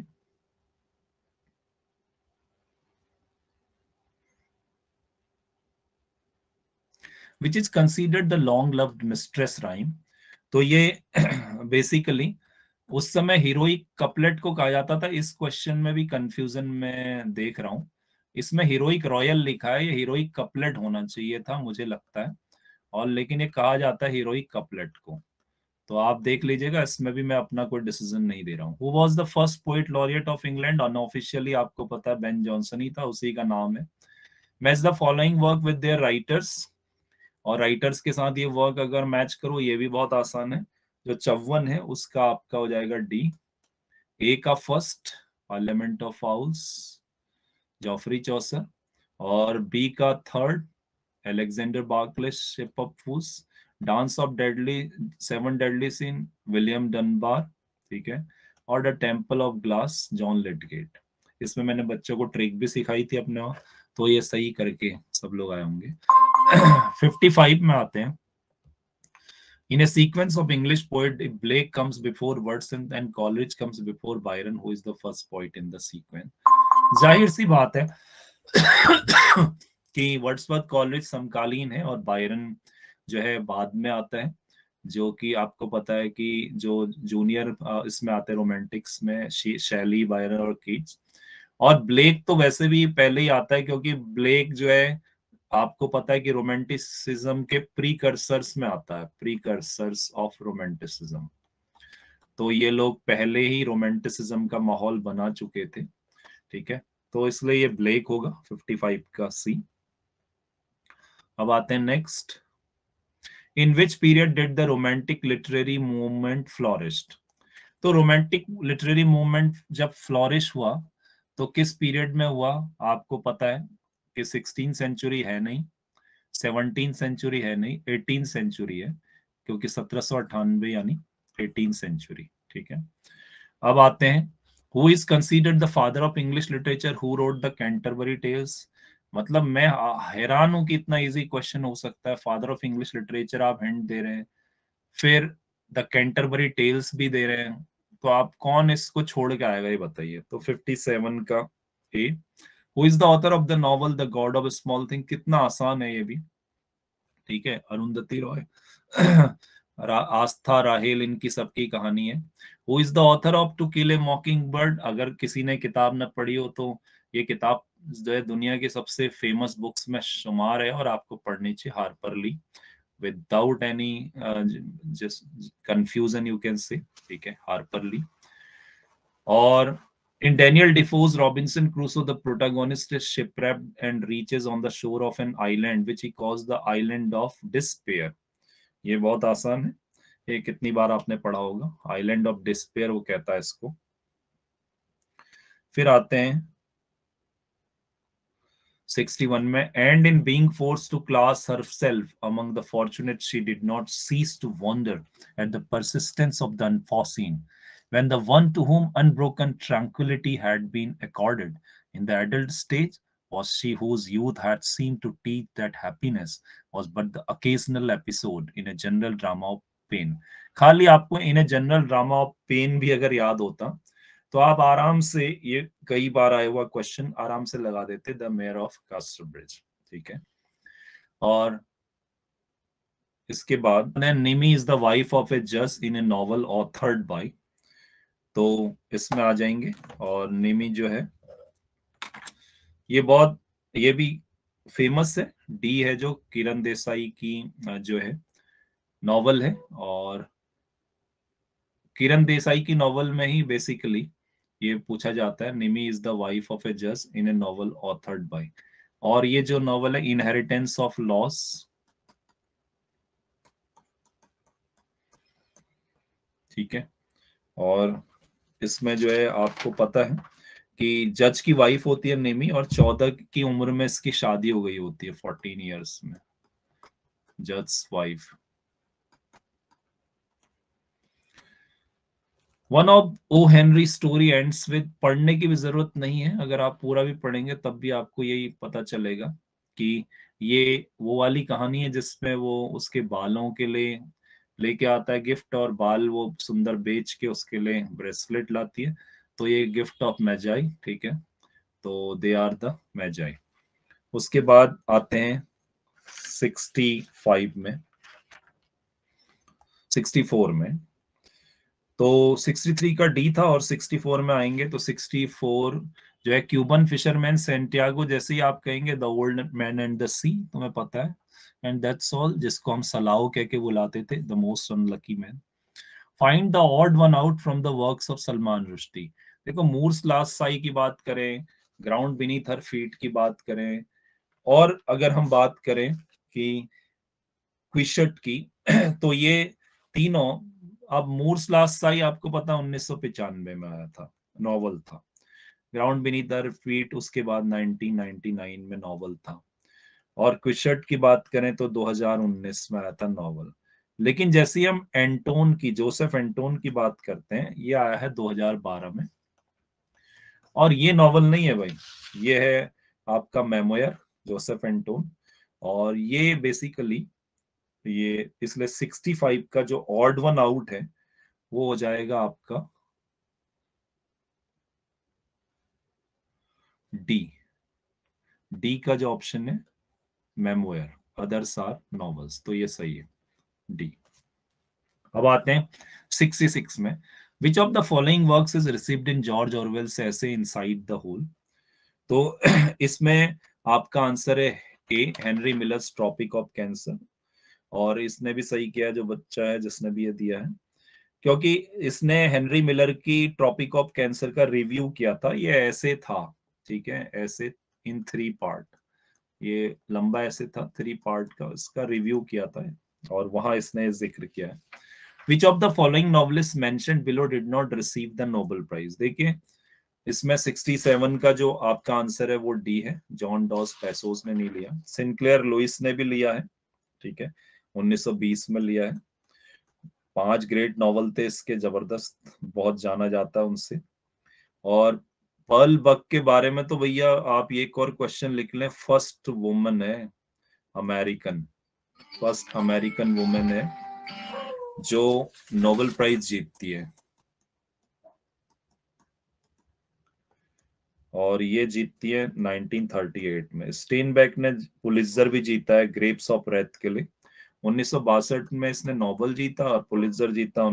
Which is considered the long loved mistress rhyme. तो ये बेसिकली उस समय हीरोइक कपलेट को कहा जाता था। इस क्वेश्चन में भी कंफ्यूजन में देख रहा हूँ, इसमें हीरोइक रॉयल लिखा है, ये हीरोइक कपलेट होना चाहिए था मुझे लगता है, और लेकिन ये कहा जाता है हीरोइक कपलेट को। तो आप देख लीजिएगा, इसमें भी मैं अपना कोई डिसीजन नहीं दे रहा हूँ। Who was the first poet laureate of England? Unofficially आपको पता है बेन जॉनसन ही था, उसी का नाम है। Match the following work with their writers, और राइटर्स के साथ ये वर्क अगर मैच करो, ये भी बहुत आसान है। जो 54 है उसका आपका हो जाएगा डी। ए का first parliament of fowls, Geoffrey Chaucer, और बी का third Alexander Barclay ship of fools, dance of deadly, seven deadly sin William Dunbar, ठीक है, और the temple of glass John Lydgate. इसमें मैंने बच्चों को ट्रिक भी सिखाई थी अपने वहाँ, तो ये सही करके सब लोग आए होंगे। 55 में आते हैं। In a sequence of English poet, if Blake comes before Wordsworth and Coleridge comes before Byron, who is the first poet in the sequence? जाहिर सी बात है कि वर्ड्सवर्थ कॉलेज समकालीन है और बायरन जो है बाद में आता है, जो कि आपको पता है कि जो जूनियर इसमें आते हैं रोमांटिक्स में, शैली, बायरन और कीट्स। और ब्लेक तो वैसे भी पहले ही आता है, क्योंकि ब्लेक जो है आपको पता है कि रोमांटिसिज्म के प्रीकर्सर्स में आता है, प्रीकर्सर्स ऑफ रोमांटिसिज्म। तो ये लोग पहले ही रोमांटिसिज्म का माहौल बना चुके थे, ठीक है, तो इसलिए ये ब्लेक होगा 55 का सी। अब आते हैं next. In which period did the romantic literary movement flourished? तो रोमांटिक लिटरेरी मूवमेंट जब फ्लोरिश हुआ तो किस पीरियड में हुआ? आपको पता है कि 16 सेंचुरी है नहीं, 17 सेंचुरी है नहीं, 18 सेंचुरी है, क्योंकि 1798 यानी 18 सेंचुरी, ठीक है। अब आते हैं, who is considered the father of English literature, who wrote the Canterbury tales? मतलब मैं हैरान हूं कि इतना इजी क्वेश्चन हो सकता है। फादर ऑफ इंग्लिश लिटरेचर आप हिंट दे रहे हैं, फिर द कैंटरबरी टेल्स भी दे रहे हैं, तो आप कौन इसको छोड़ के आएगा ये बताइए। तो 57 का A. Who is the author of the novel the god of small thing? कितना आसान है ये भी, ठीक है, अरुंधति रॉय। आस्था, राहेल, इनकी सबकी कहानी है। Who is the author of to kill a mocking bird? अगर किसी ने किताब न पढ़ी हो तो ये किताब जो है दुनिया की सबसे फेमस बुक्स में शुमार है और आपको पढ़नी चाहिए, Harper Lee, without any just confusion you can say, ठीक है, हार्पर ली। और in Daniel Defoe's Robinson Crusoe, the protagonist is shipwrecked and reaches on the shore of an island, which he calls the island of despair. ये बहुत आसान है, ये कितनी बार आपने पढ़ा होगा, आइलैंड ऑफ डिस्पेयर वो कहता है इसको। फिर आते हैं 61 में, and in being forced to class herself among the fortunate, she did not cease to wonder at the persistence of the unforeseen, when the one to whom unbroken tranquility had been accorded in the adult stage was she whose youth had seemed to teach that happiness was but the occasional episode in a general drama of pain। खाली आपको in a general drama of pain भी अगर याद होता तो आप आराम से, ये कई बार आया हुआ क्वेश्चन, आराम से लगा देते, द मेयर ऑफ कास्टरब्रिज, ठीक है। और इसके बाद Nimi is the wife of a जज in a novel authored by, तो इसमें आ जाएंगे। और निमी जो है ये बहुत, ये भी फेमस है, डी है जो किरण देसाई की जो है नॉवल है, और किरण देसाई की नॉवल में ही बेसिकली ये पूछा जाता है, Nimi is the wife of a जज in a novel authored by. और ये जो नॉवल है इनहेरिटेंस ऑफ लॉस, ठीक है। और इसमें जो है आपको पता है कि जज की वाइफ होती है निमी, और 14 की उम्र में इसकी शादी हो गई होती है, 14 इयर्स में, जज wife. One of O Henry story ends with, पढ़ने की भी जरूरत नहीं है, अगर आप पूरा भी पढ़ेंगे तब भी आपको यही पता चलेगा कि ये वो वाली कहानी है जिसमें वो उसके बालों के लिए लेके आता है गिफ्ट, और बाल वो सुंदर बेच के उसके लिए ब्रेसलेट लाती है। तो ये गिफ्ट ऑफ मैजाई, ठीक है, तो दे आर द मैजाई। उसके बाद आते हैं 65 में, 64 में, तो 63 का डी था और 64 में आएंगे तो 64 जो है क्यूबन फिशरमैन सेंटियागो, जैसे ही आप कहेंगे the old man and the sea, तुम्हें पता है, एंड दैट्स ऑल, जिसको हम सलाओ कह के बुलाते थे, the most unlucky man. Find the odd one out from the works of Salman Rushdie. देखो, मूर्स लास्ट साई की बात करें, ग्राउंड बीनीथ हर फीट की बात करें, और अगर हम बात करें कि क्विशट की तो ये तीनों, अब मूर्स लास्ट साई आपको पता 1995 में आया था, नॉवल था। ग्राउंड बीनीथ द फीट उसके बाद 1999 में नॉवल था, और क्विशट की बात करें तो 2019 में आया था नॉवल। लेकिन जैसे ही हम एंटोन की, जोसेफ एंटोन की बात करते हैं, ये आया है 2012 में, और ये नॉवल नहीं है भाई, ये है आपका मेमोयर, जोसेफ एंटोन। और ये बेसिकली, ये इसलिए 65 का जो ऑड वन आउट है वो हो जाएगा आपका डी। डी का जो ऑप्शन है मेमोयर, अदर्स आर नॉवेल्स, तो ये सही है, डी। अब आते हैं 66 में, which of the following works is received in George Orwell's essay inside the whale. तो इसमें आपका आंसर है A, Henry Miller's tropic of cancer. और इसने भी सही किया, जो बच्चा है जिसने भी ये दिया है, क्योंकि इसने हेनरी मिलर की ट्रॉपिक ऑफ कैंसर का रिव्यू किया था। ये ऐसे था, ठीक है, ऐसे इन 3 पार्ट, ये लंबा ऐसे था, 3 पार्ट का इसका रिव्यू किया था, और वहां इसने जिक्र किया है। Which of the following novelist mentioned below did not receive the Nobel prize. देखिए, इसमें 67 का जो आपका आंसर है वो डी है, जॉन डॉस पैसोस ने नहीं लिया, सिंक्लेयर लुइस ने भी लिया है, ठीक है, 1920 में लिया है। 5 ग्रेट नॉवल थे इसके, जबरदस्त, बहुत जाना जाता है उनसे। और पर्ल बक के बारे में तो भैया आप ये एक और क्वेश्चन लिख लें, फर्स्ट वुमन है अमेरिकन, फर्स्ट अमेरिकन वुमेन है जो नोबेल प्राइज जीतती है, और ये जीतती है 1938 में। स्टीनबेक ने पुलित्जर भी जीता है ग्रेप्स ऑफ रेथ के लिए। 1962 में इसने नोबेल जीता, और पुलित्जर जीता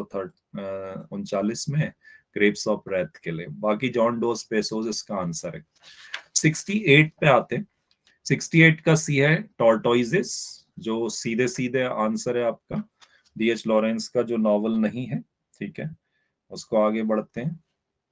1939 में ग्रेप्स ऑफ रेथ के लिए। बाकी जॉन डोस पेसोस इसका आंसर है। 68 पे आते हैं। 68 का सी है टॉर्टोइजेस, जो सीधे सीधे आंसर है आपका डीएच लॉरेंस का, जो नॉवल नहीं है, ठीक है, उसको आगे बढ़ते हैं।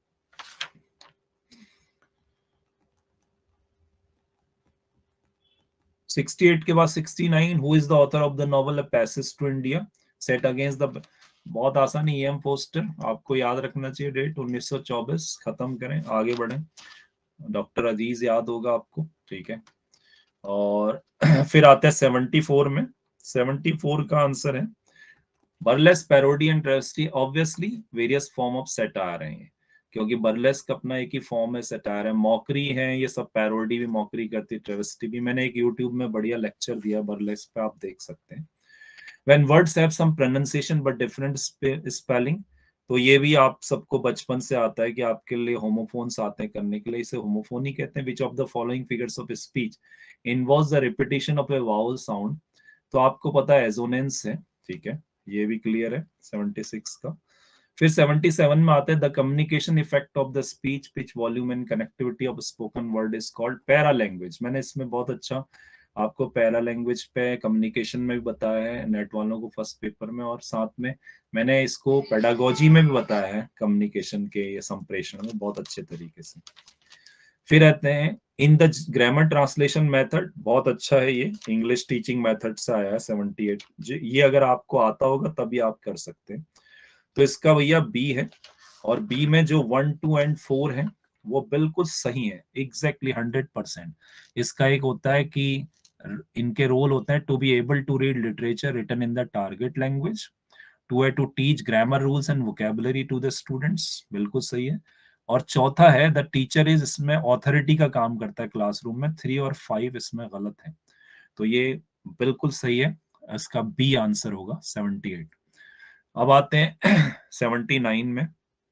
68 के बाद 69, who is the author of the novel a passage to India set against the, बहुत आसान, ईएम फोस्टर, आपको याद रखना चाहिए डेट 1924। खत्म करें, आगे बढ़ें, डॉक्टर अजीज याद होगा आपको, ठीक है। और फिर आते हैं 74 में। 74 का आंसर है burlesque, parody and travesty. Obviously various form of satire हैं, क्योंकि बर्लेस का अपना एक ही फॉर्म है, सैटायर है, मॉकरी है, ये सब पैरोडी भी मॉकरी करती है, ट्रेवेस्टी भी। मैंने एक यूट्यूब में बढ़िया लेक्चर दिया बर्लेस पे, आप देख सकते हैं। When words have some pronunciation but different spelling, तो ये भी आप सबको बचपन से आता है कि आपके लिए होमोफोन्स आते हैं करने के लिए, इसे होमोफोनी कहते हैं। Which of the following figures of speech involves the repetition of a vowel sound, तो आपको पता है एजोनेंस है, ठीक है, ये भी क्लियर है 76 का। फिर 77 में आते हैं the communication effect of the speech pitch volume and connectivity of spoken word is called para language. मैंने इसमें बहुत अच्छा आपको पैरा लैंग्वेज पे कम्युनिकेशन में भी बताया है नेट वालों को फर्स्ट पेपर में, और साथ में मैंने इसको पेडागोजी में भी बताया है कम्युनिकेशन के ये संप्रेषण में बहुत अच्छे तरीके से। फिर आते हैं in the grammar translation method, बहुत अच्छा है ये, इंग्लिश टीचिंग मेथड से आया है 78। ये अगर आपको आता होगा तभी आप कर सकते हैं। तो इसका भैया बी है, और बी में जो 1, 2 एंड 4 है वो बिल्कुल सही है, एग्जैक्टली 100%। इसका एक होता है कि इनके रोल होता है to be able to read literature written in the target language, two है to teach grammar rules and vocabulary to the students, बिल्कुल सही है। और चौथा है द टीचर इज, इसमें ऑथोरिटी का काम करता है क्लासरूम में। 3 और 5 इसमें गलत है, तो ये बिल्कुल सही है, इसका बी आंसर होगा 78। अब आते हैं 79 में,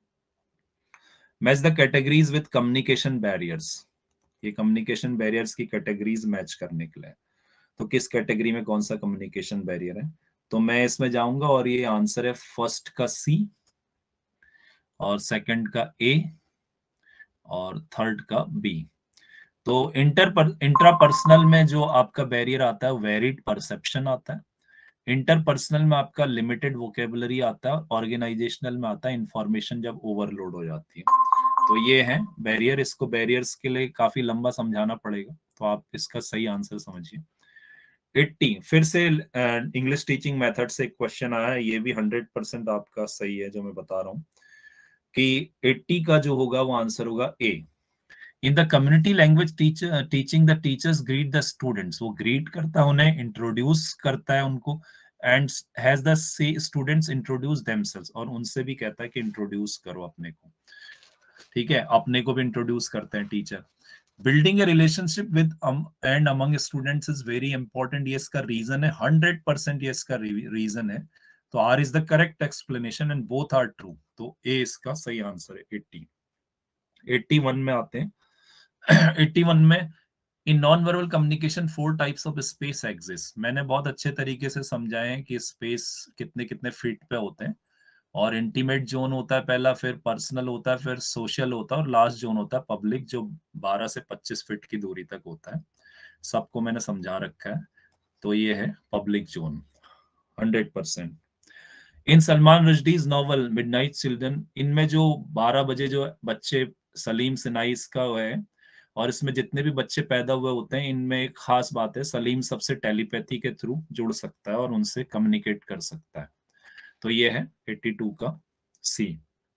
match the categories with communication barriers. ये कम्युनिकेशन बैरियर्स की कैटेगरीज मैच करने के लिए, तो किस कैटेगरी में कौन सा कम्युनिकेशन बैरियर है। तो मैं इसमें जाऊंगा और ये आंसर है फर्स्ट का सी और सेकंड का ए और थर्ड का बी। तो इंट्रापर्सनल में जो आपका बैरियर आता है वेरिड परसेप्शन आता है, इंटरपर्सनल में आपका लिमिटेड वोकेबुलरी आता है, ऑर्गेनाइजेशनल में आता है इंफॉर्मेशन जब ओवरलोड हो जाती है। तो ये है बैरियर। इसको बैरियर्स के लिए काफी लंबा समझाना पड़ेगा, तो आप इसका सही आंसर समझिए। 80 फिर से इंग्लिश टीचिंग मेथड से एक क्वेश्चन आया है, ये भी 100% आपका सही है जो मैं बता रहा हूँ कि 80 का जो होगा वो आंसर होगा A. In the community language teaching the teachers greet the students, वो ग्रीट करता है उन्हें, इंट्रोड्यूस करता है उनको, and has the students introduce themselves, और उनसे भी कहता है कि इंट्रोड्यूस करो अपने को। ठीक है, अपने को भी इंट्रोड्यूस करते हैं teacher. Building a relationship with and among students is very important, ये इसका रीजन है, 100% ये इसका रीजन है। तो R is the correct explanation and both are true, तो ए इसका सही आंसर है 80। 81 में आते हैं। 81 में in non verbal communication 4 types of space exist. मैंने बहुत अच्छे तरीके से समझाया है कि स्पेस कितने कितने फीट पे होते हैं, और इंटीमेट जोन होता है पहला, फिर पर्सनल होता है, फिर सोशल होता है, और लास्ट जोन होता है पब्लिक, जो 12 से 25 फीट की दूरी तक होता है। सबको मैंने समझा रखा है। तो ये है public zone 100%। In Salman Rushdie's novel midnight children, इनमें जो 12 बजे जो बच्चे, सलीम सिनाइस का है, और इसमें जितने भी बच्चे पैदा हुए होते हैं, इनमें एक खास बात है, सलीम सबसे टेलीपैथी के थ्रू जुड़ सकता है और उनसे कम्युनिकेट कर सकता है। तो ये है 82 का सी।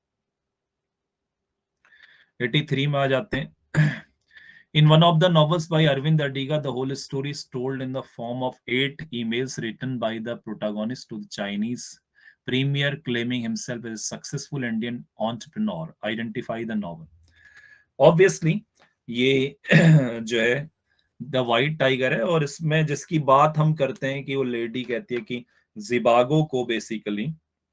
83 में आ जाते हैं। In one of the novels by Arvind Adiga, the whole story is told in the form of 8 emails written by the protagonist to the Chinese premier claiming himself as a successful Indian entrepreneur. Identify the novel. Obviously, ये जो है the white tiger है, और इसमें जिसकी बात हम करते हैं कि वो लेडी कहती है कि जिबागो को बेसिकली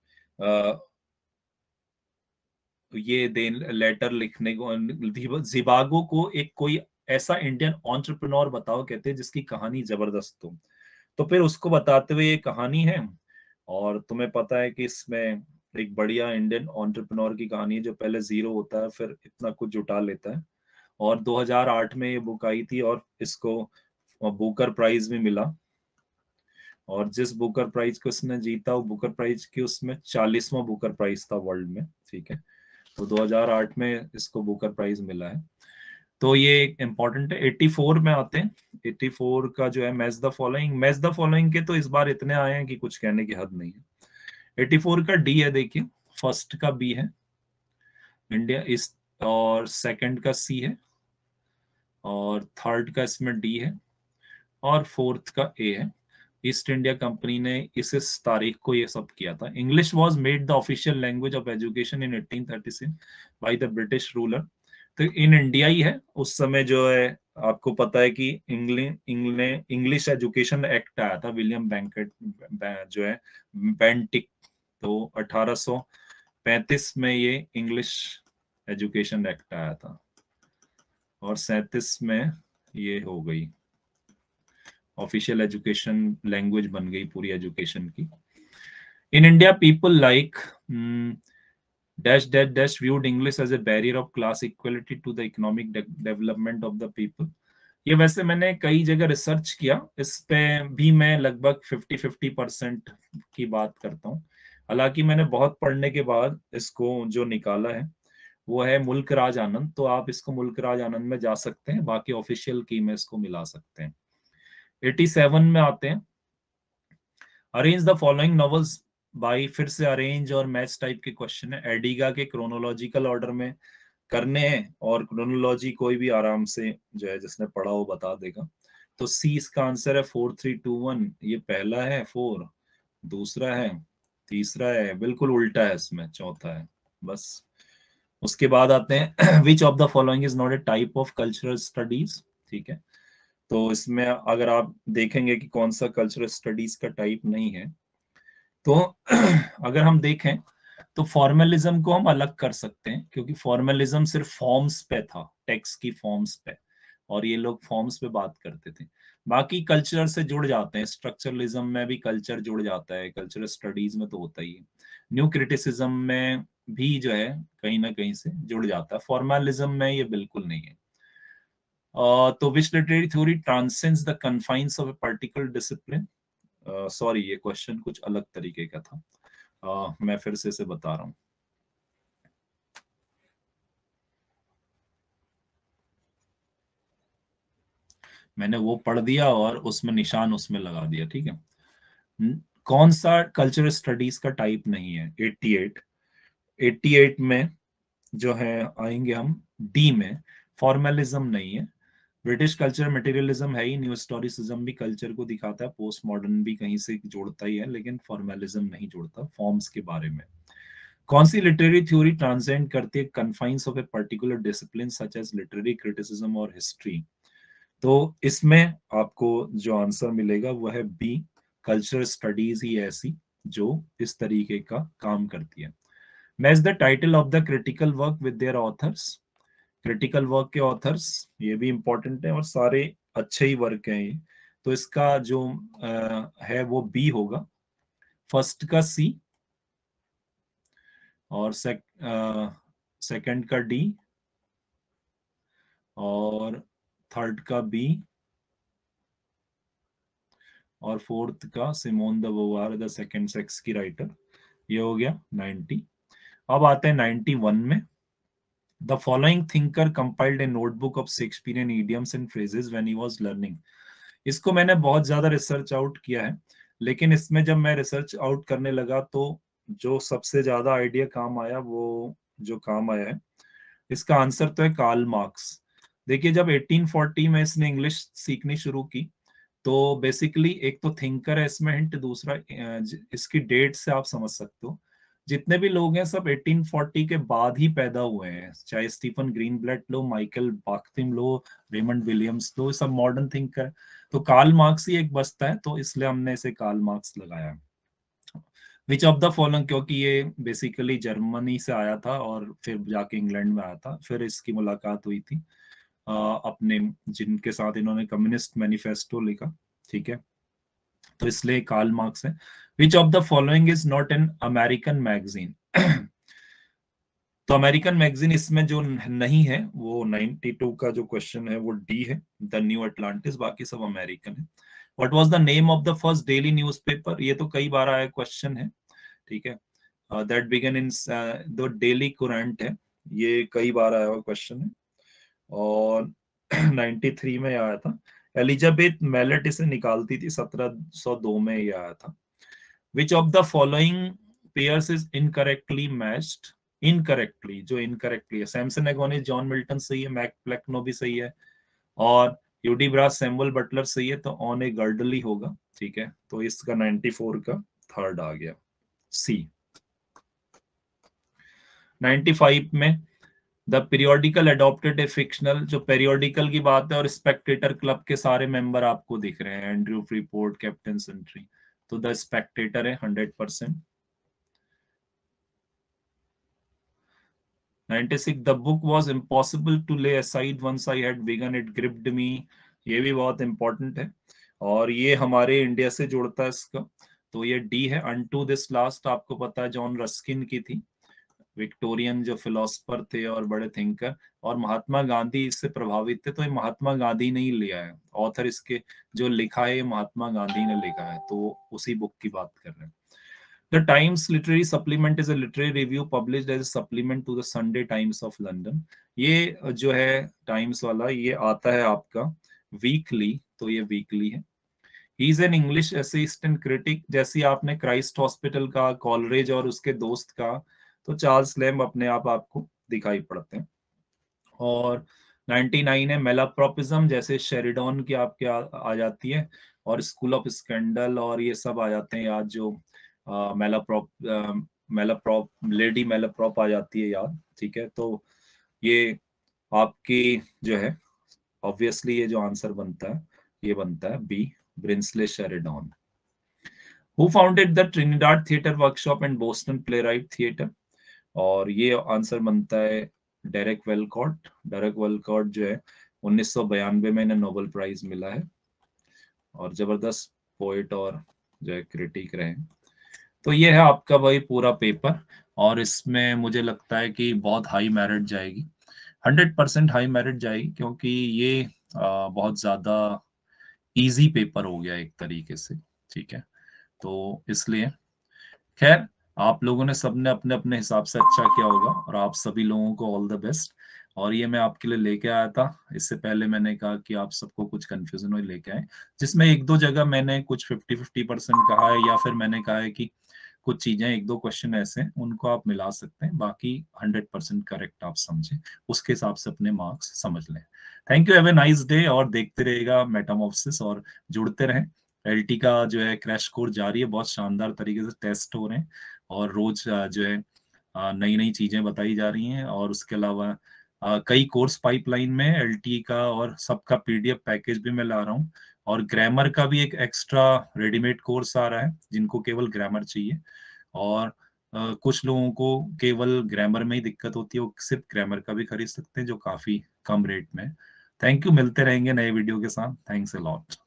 ये दे लेटर लिखने को, जिबागो को एक कोई ऐसा इंडियन एंटरप्रेन्योर बताओ, कहते हैं जिसकी कहानी जबरदस्त हो। तो फिर उसको बताते हुए ये कहानी है, और तुम्हें पता है कि इसमें एक बढ़िया इंडियन एंटरप्रेन्योर की कहानी है जो पहले जीरो होता है फिर इतना कुछ जुटा लेता है। और 2008 में ये बुक आई थी और इसको बुकर प्राइज भी मिला, और जिस बुकर प्राइज को इसने जीता वो बुकर प्राइज की उसमें 40वां बुकर प्राइज था वर्ल्ड में। ठीक है, तो 2008 में इसको बुकर प्राइज मिला है। तो ये इंपॉर्टेंट है। 84 में आते हैं। 84 का जो है मैच द फॉलोइंग के तो इस बार इतने आए हैं कि कुछ कहने की हद नहीं है। 84 का डी है, देखिए, फर्स्ट का बी है इंडिया इस, और सेकंड का सी है, और थर्ड का इसमें डी है, और फोर्थ का ए है। ईस्ट इंडिया कंपनी ने इस तारीख को ये सब किया था। English was made the official language of education in 1836 by the British ruler. तो इन इंडिया ही है उस समय जो है, आपको पता है कि इंग्लिश एजुकेशन एक्ट आया था, विलियम बैंकेट जो है बेंटिक। तो 1835 में ये इंग्लिश एजुकेशन एक्ट आया था, और 37 में ये हो गई ऑफिशियल एजुकेशन लैंग्वेज बन गई पूरी एजुकेशन की। In India people like dash dash dash viewed English as a barrier of class equality to the economic development of the people। ये वैसे मैंने कई जगह रिसर्च किया, इस पे भी मैं लगभग 50-50% की बात करता हूँ। हालांकि मैंने बहुत पढ़ने के बाद इसको जो निकाला है वो है मुल्क राज आनंद, तो आप इसको मुल्क राज आनंद में जा सकते हैं, बाकी ऑफिशियल की में इसको मिला सकते हैं। 87 में आते हैं। Arrange the following novels by, फिर से अरेंज और मैच टाइप के क्वेश्चन है। एडिगा के क्रोनोलॉजिकल ऑर्डर में करने हैं, और क्रोनोलॉजी कोई भी आराम से जो है जिसने पढ़ा वो बता देगा। तो सी इसका आंसर है 4321। ये पहला है 4, दूसरा है, तीसरा है, बिल्कुल उल्टा है इसमें, चौथा है बस। उसके बाद आते हैं which of the following is not a type of cultural studies. ठीक है, तो इसमें अगर आप देखेंगे कि कौन सा कल्चरल स्टडीज का टाइप नहीं है, तो अगर हम देखें तो फॉर्मलिज्म को हम अलग कर सकते हैं, क्योंकि फॉर्मलिज्म सिर्फ फॉर्म्स पे था, टेक्स्ट की फॉर्म्स पे। और ये लोग फॉर्म्स पे बात करते थे। बाकी कल्चर से जुड़ जाते हैं, स्ट्रक्चरलिज्म में भी कल्चर जुड़ जाता है, कल्चरल स्टडीज में तो होता ही है, न्यू क्रिटिसिज्म में भी जो है कहीं ना कहीं से जुड़ जाता है, फॉर्मलिज्म में ये बिल्कुल नहीं है। तो which literary theory transcends the confines of a particular discipline. Sorry, ये क्वेश्चन कुछ अलग तरीके का था, मैं फिर से इसे बता रहा हूँ। मैंने वो पढ़ दिया और उसमें निशान उसमें लगा दिया, ठीक है। कौन सा कल्चरल स्टडीज का टाइप नहीं है? 88, 88 में जो है आएंगे हम डी में, फॉर्मलिज्म नहीं है। ब्रिटिश कल्चर मटेरियलिज्म है ही, न्यू हिस्टोरिसिज्म भी कल्चर को दिखाता है, पोस्ट मॉडर्न भी कहीं से जोड़ता ही है, लेकिन फॉर्मलिज्म नहीं जोड़ता फॉर्म्स के बारे में। कौन सी लिटरेरी थ्योरी ट्रांसेंड करती है confines of a particular discipline such as literary criticism और हिस्ट्री? तो इसमें आपको जो आंसर मिलेगा वो है बी, कल्चरल स्टडीज ही ऐसी जो इस तरीके का काम करती है। Match the title of the critical work with their authors. Critical work के ऑथर्स ये भी इंपॉर्टेंट है और सारे अच्छे ही वर्क हैं ये, तो इसका जो है वो बी होगा, फर्स्ट का सी, और सेकंड का डी, और थर्ड का बी, और फोर्थ का Simone de Beauvoir the second sex की राइटर। ये हो गया 90। अब आते हैं 91 में। The following thinker compiled a notebook of Shakespearean idioms and phrases when he was learning। इसको मैंने बहुत ज्यादा रिसर्च आउट किया है, लेकिन इसमें जब मैं रिसर्च आउट करने लगा तो जो सबसे ज्यादा आइडिया काम आया, वो जो काम आया है, इसका आंसर तो है कार्ल मार्क्स। देखिए, जब 1840 में इसने इंग्लिश सीखनी शुरू की, तो बेसिकली एक तो थिंकर है इसमें हिंट, दूसरा इसकी डेट से आप समझ सकते हो जितने भी लोग हैं सब 1840 के बाद ही पैदा हुए हैं, चाहे स्टीफन ग्रीनब्लैट लो, माइकल बाख्तिम लो, रेमंड विलियम्स लो, सब मॉडर्न थिंकर। तो कार्ल मार्क्स ही एक बचता है, तो इसलिए हमने इसे कार्ल मार्क्स लगाया। विच ऑफ द फॉलोइंग, क्योंकि ये बेसिकली जर्मनी से आया था और फिर जाके इंग्लैंड में आया था, फिर इसकी मुलाकात हुई थी अपने जिनके साथ इन्होंने कम्युनिस्ट मैनिफेस्टो लिखा, ठीक है, तो इसलिए कार्ल मार्क्स है। Which of the following is not an American magazine. तो अमेरिकन मैगजीन इसमें जो नहीं है वो 92 का जो क्वेश्चन है वो डी है, द न्यू अटलांटिस, बाकी सब अमेरिकन है। What was the name of the first daily newspaper? ये तो कई बार आया क्वेश्चन है, ठीक है, that began in the Daily Courant है, ये कई बार आया हुआ क्वेश्चन है, और 93 में आया था। एलिजाबेथ मैलेट इसे निकालती थी, 1702 में ये आया था। Which of the following pairs is incorrectly matched? Incorrectly, जो इनकरेक्टली है, सैमसन एगोनिस जॉन मिल्टन सही है, मैक प्लेकनो भी सही है, और यूडीब्रास सैमुअल बटलर सही है, तो ऑन ए गर्डली होगा, ठीक है, तो इसका 94 का थर्ड आ गया सी। 95 में the periodical adopted a fictional, जो पेरियोडिकल की बात है और स्पेक्टेटर क्लब के सारे मेंबर आपको दिख रहे हैं, एंड्रयू फ्रीपोर्ट, कैप्टन सेंट्री, तो द स्पेक्टेटर है 100%। 96 the book was impossible to lay aside once I had begun it gripped me, ये भी बहुत इंपॉर्टेंट है और ये हमारे इंडिया से जुड़ता है इसका, तो ये डी है। अनटू दिस लास्ट आपको पता है जॉन रस्किन की थी, विक्टोरियन जो फिलोसफर थे और बड़े थिंकर, और महात्मा गांधी इससे प्रभावित थे, तो ये महात्मा गांधी ने ही लिया है, ऑथर इसके जो लिखा है ये महात्मा गांधी ने लिखा है, तो उसी बुक की बात कर रहे हैं। The Times Literary Supplement is a literary review published as a supplement to the Sunday Times of London. ये जो है टाइम्स वाला, ये आता है आपका वीकली, तो ये वीकली है। He is an English assistant critic, जैसी आपने क्राइस्ट हॉस्पिटल का, कॉलरेज और उसके दोस्त का, तो चार्ल्स लैम्ब अपने आप आपको दिखाई पड़ते हैं। और 99 है मेलाप्रॉपिज्म, जैसे शेरिडॉन की आपके आ जाती है, और स्कूल ऑफ स्कैंडल और ये सब आ जाते हैं याद, जो मेलाप्रॉप मेलाप्रॉप लेडी मेलाप्रॉप आ जाती है याद, ठीक है, तो ये आपकी जो है ऑब्वियसली ये जो आंसर बनता है ये बनता है B, Brinsley Sheridan. Who founded the Trinidad Theatre Workshop and Boston Playwright Theatre? और ये आंसर बनता है डेरेक वेलकॉट। डेरेक वेलकॉट जो है 1992 में इन्हें नोबेल प्राइज मिला है और जबरदस्त पोएट और जो है क्रिटिक रहे। तो ये है आपका भाई पूरा पेपर और इसमें मुझे लगता है कि बहुत हाई मेरिट जाएगी, 100% हाई मेरिट जाएगी, क्योंकि ये बहुत ज्यादा इजी पेपर हो गया एक तरीके से। ठीक है, तो इसलिए खैर आप लोगों ने सबने अपने अपने हिसाब से अच्छा किया होगा और आप सभी लोगों को ऑल द बेस्ट। और ये मैं आपके लिए लेके आया था, इससे पहले मैंने कहा कि आप सबको कुछ कंफ्यूजन हो लेके आए, जिसमें एक दो जगह मैंने कुछ 50-50% कहा है, या फिर मैंने कहा है कि कुछ चीजें एक दो क्वेश्चन ऐसे हैं उनको आप मिला सकते हैं, बाकी 100% करेक्ट आप समझे, उसके हिसाब से अपने मार्क्स समझ लें। Thank you, have a nice day, और देखते रहेगा मेटामॉर्फोसिस और जुड़ते रहें। एलटी का जो है क्रैश कोर्स जारी है, बहुत शानदार तरीके से टेस्ट हो रहे हैं और रोज जो है नई नई चीजें बताई जा रही हैं। और उसके अलावा कई कोर्स पाइपलाइन में एलटी का और सबका पीडीएफ पैकेज भी मैं ला रहा हूँ। और ग्रामर का भी एक एक्स्ट्रा रेडीमेड कोर्स आ रहा है जिनको केवल ग्रामर चाहिए। और कुछ लोगों को केवल ग्रामर में ही दिक्कत होती है, वो सिर्फ ग्रामर का भी खरीद सकते हैं जो काफी कम रेट में। थैंक यू, मिलते रहेंगे नए वीडियो के साथ। Thanks a lot.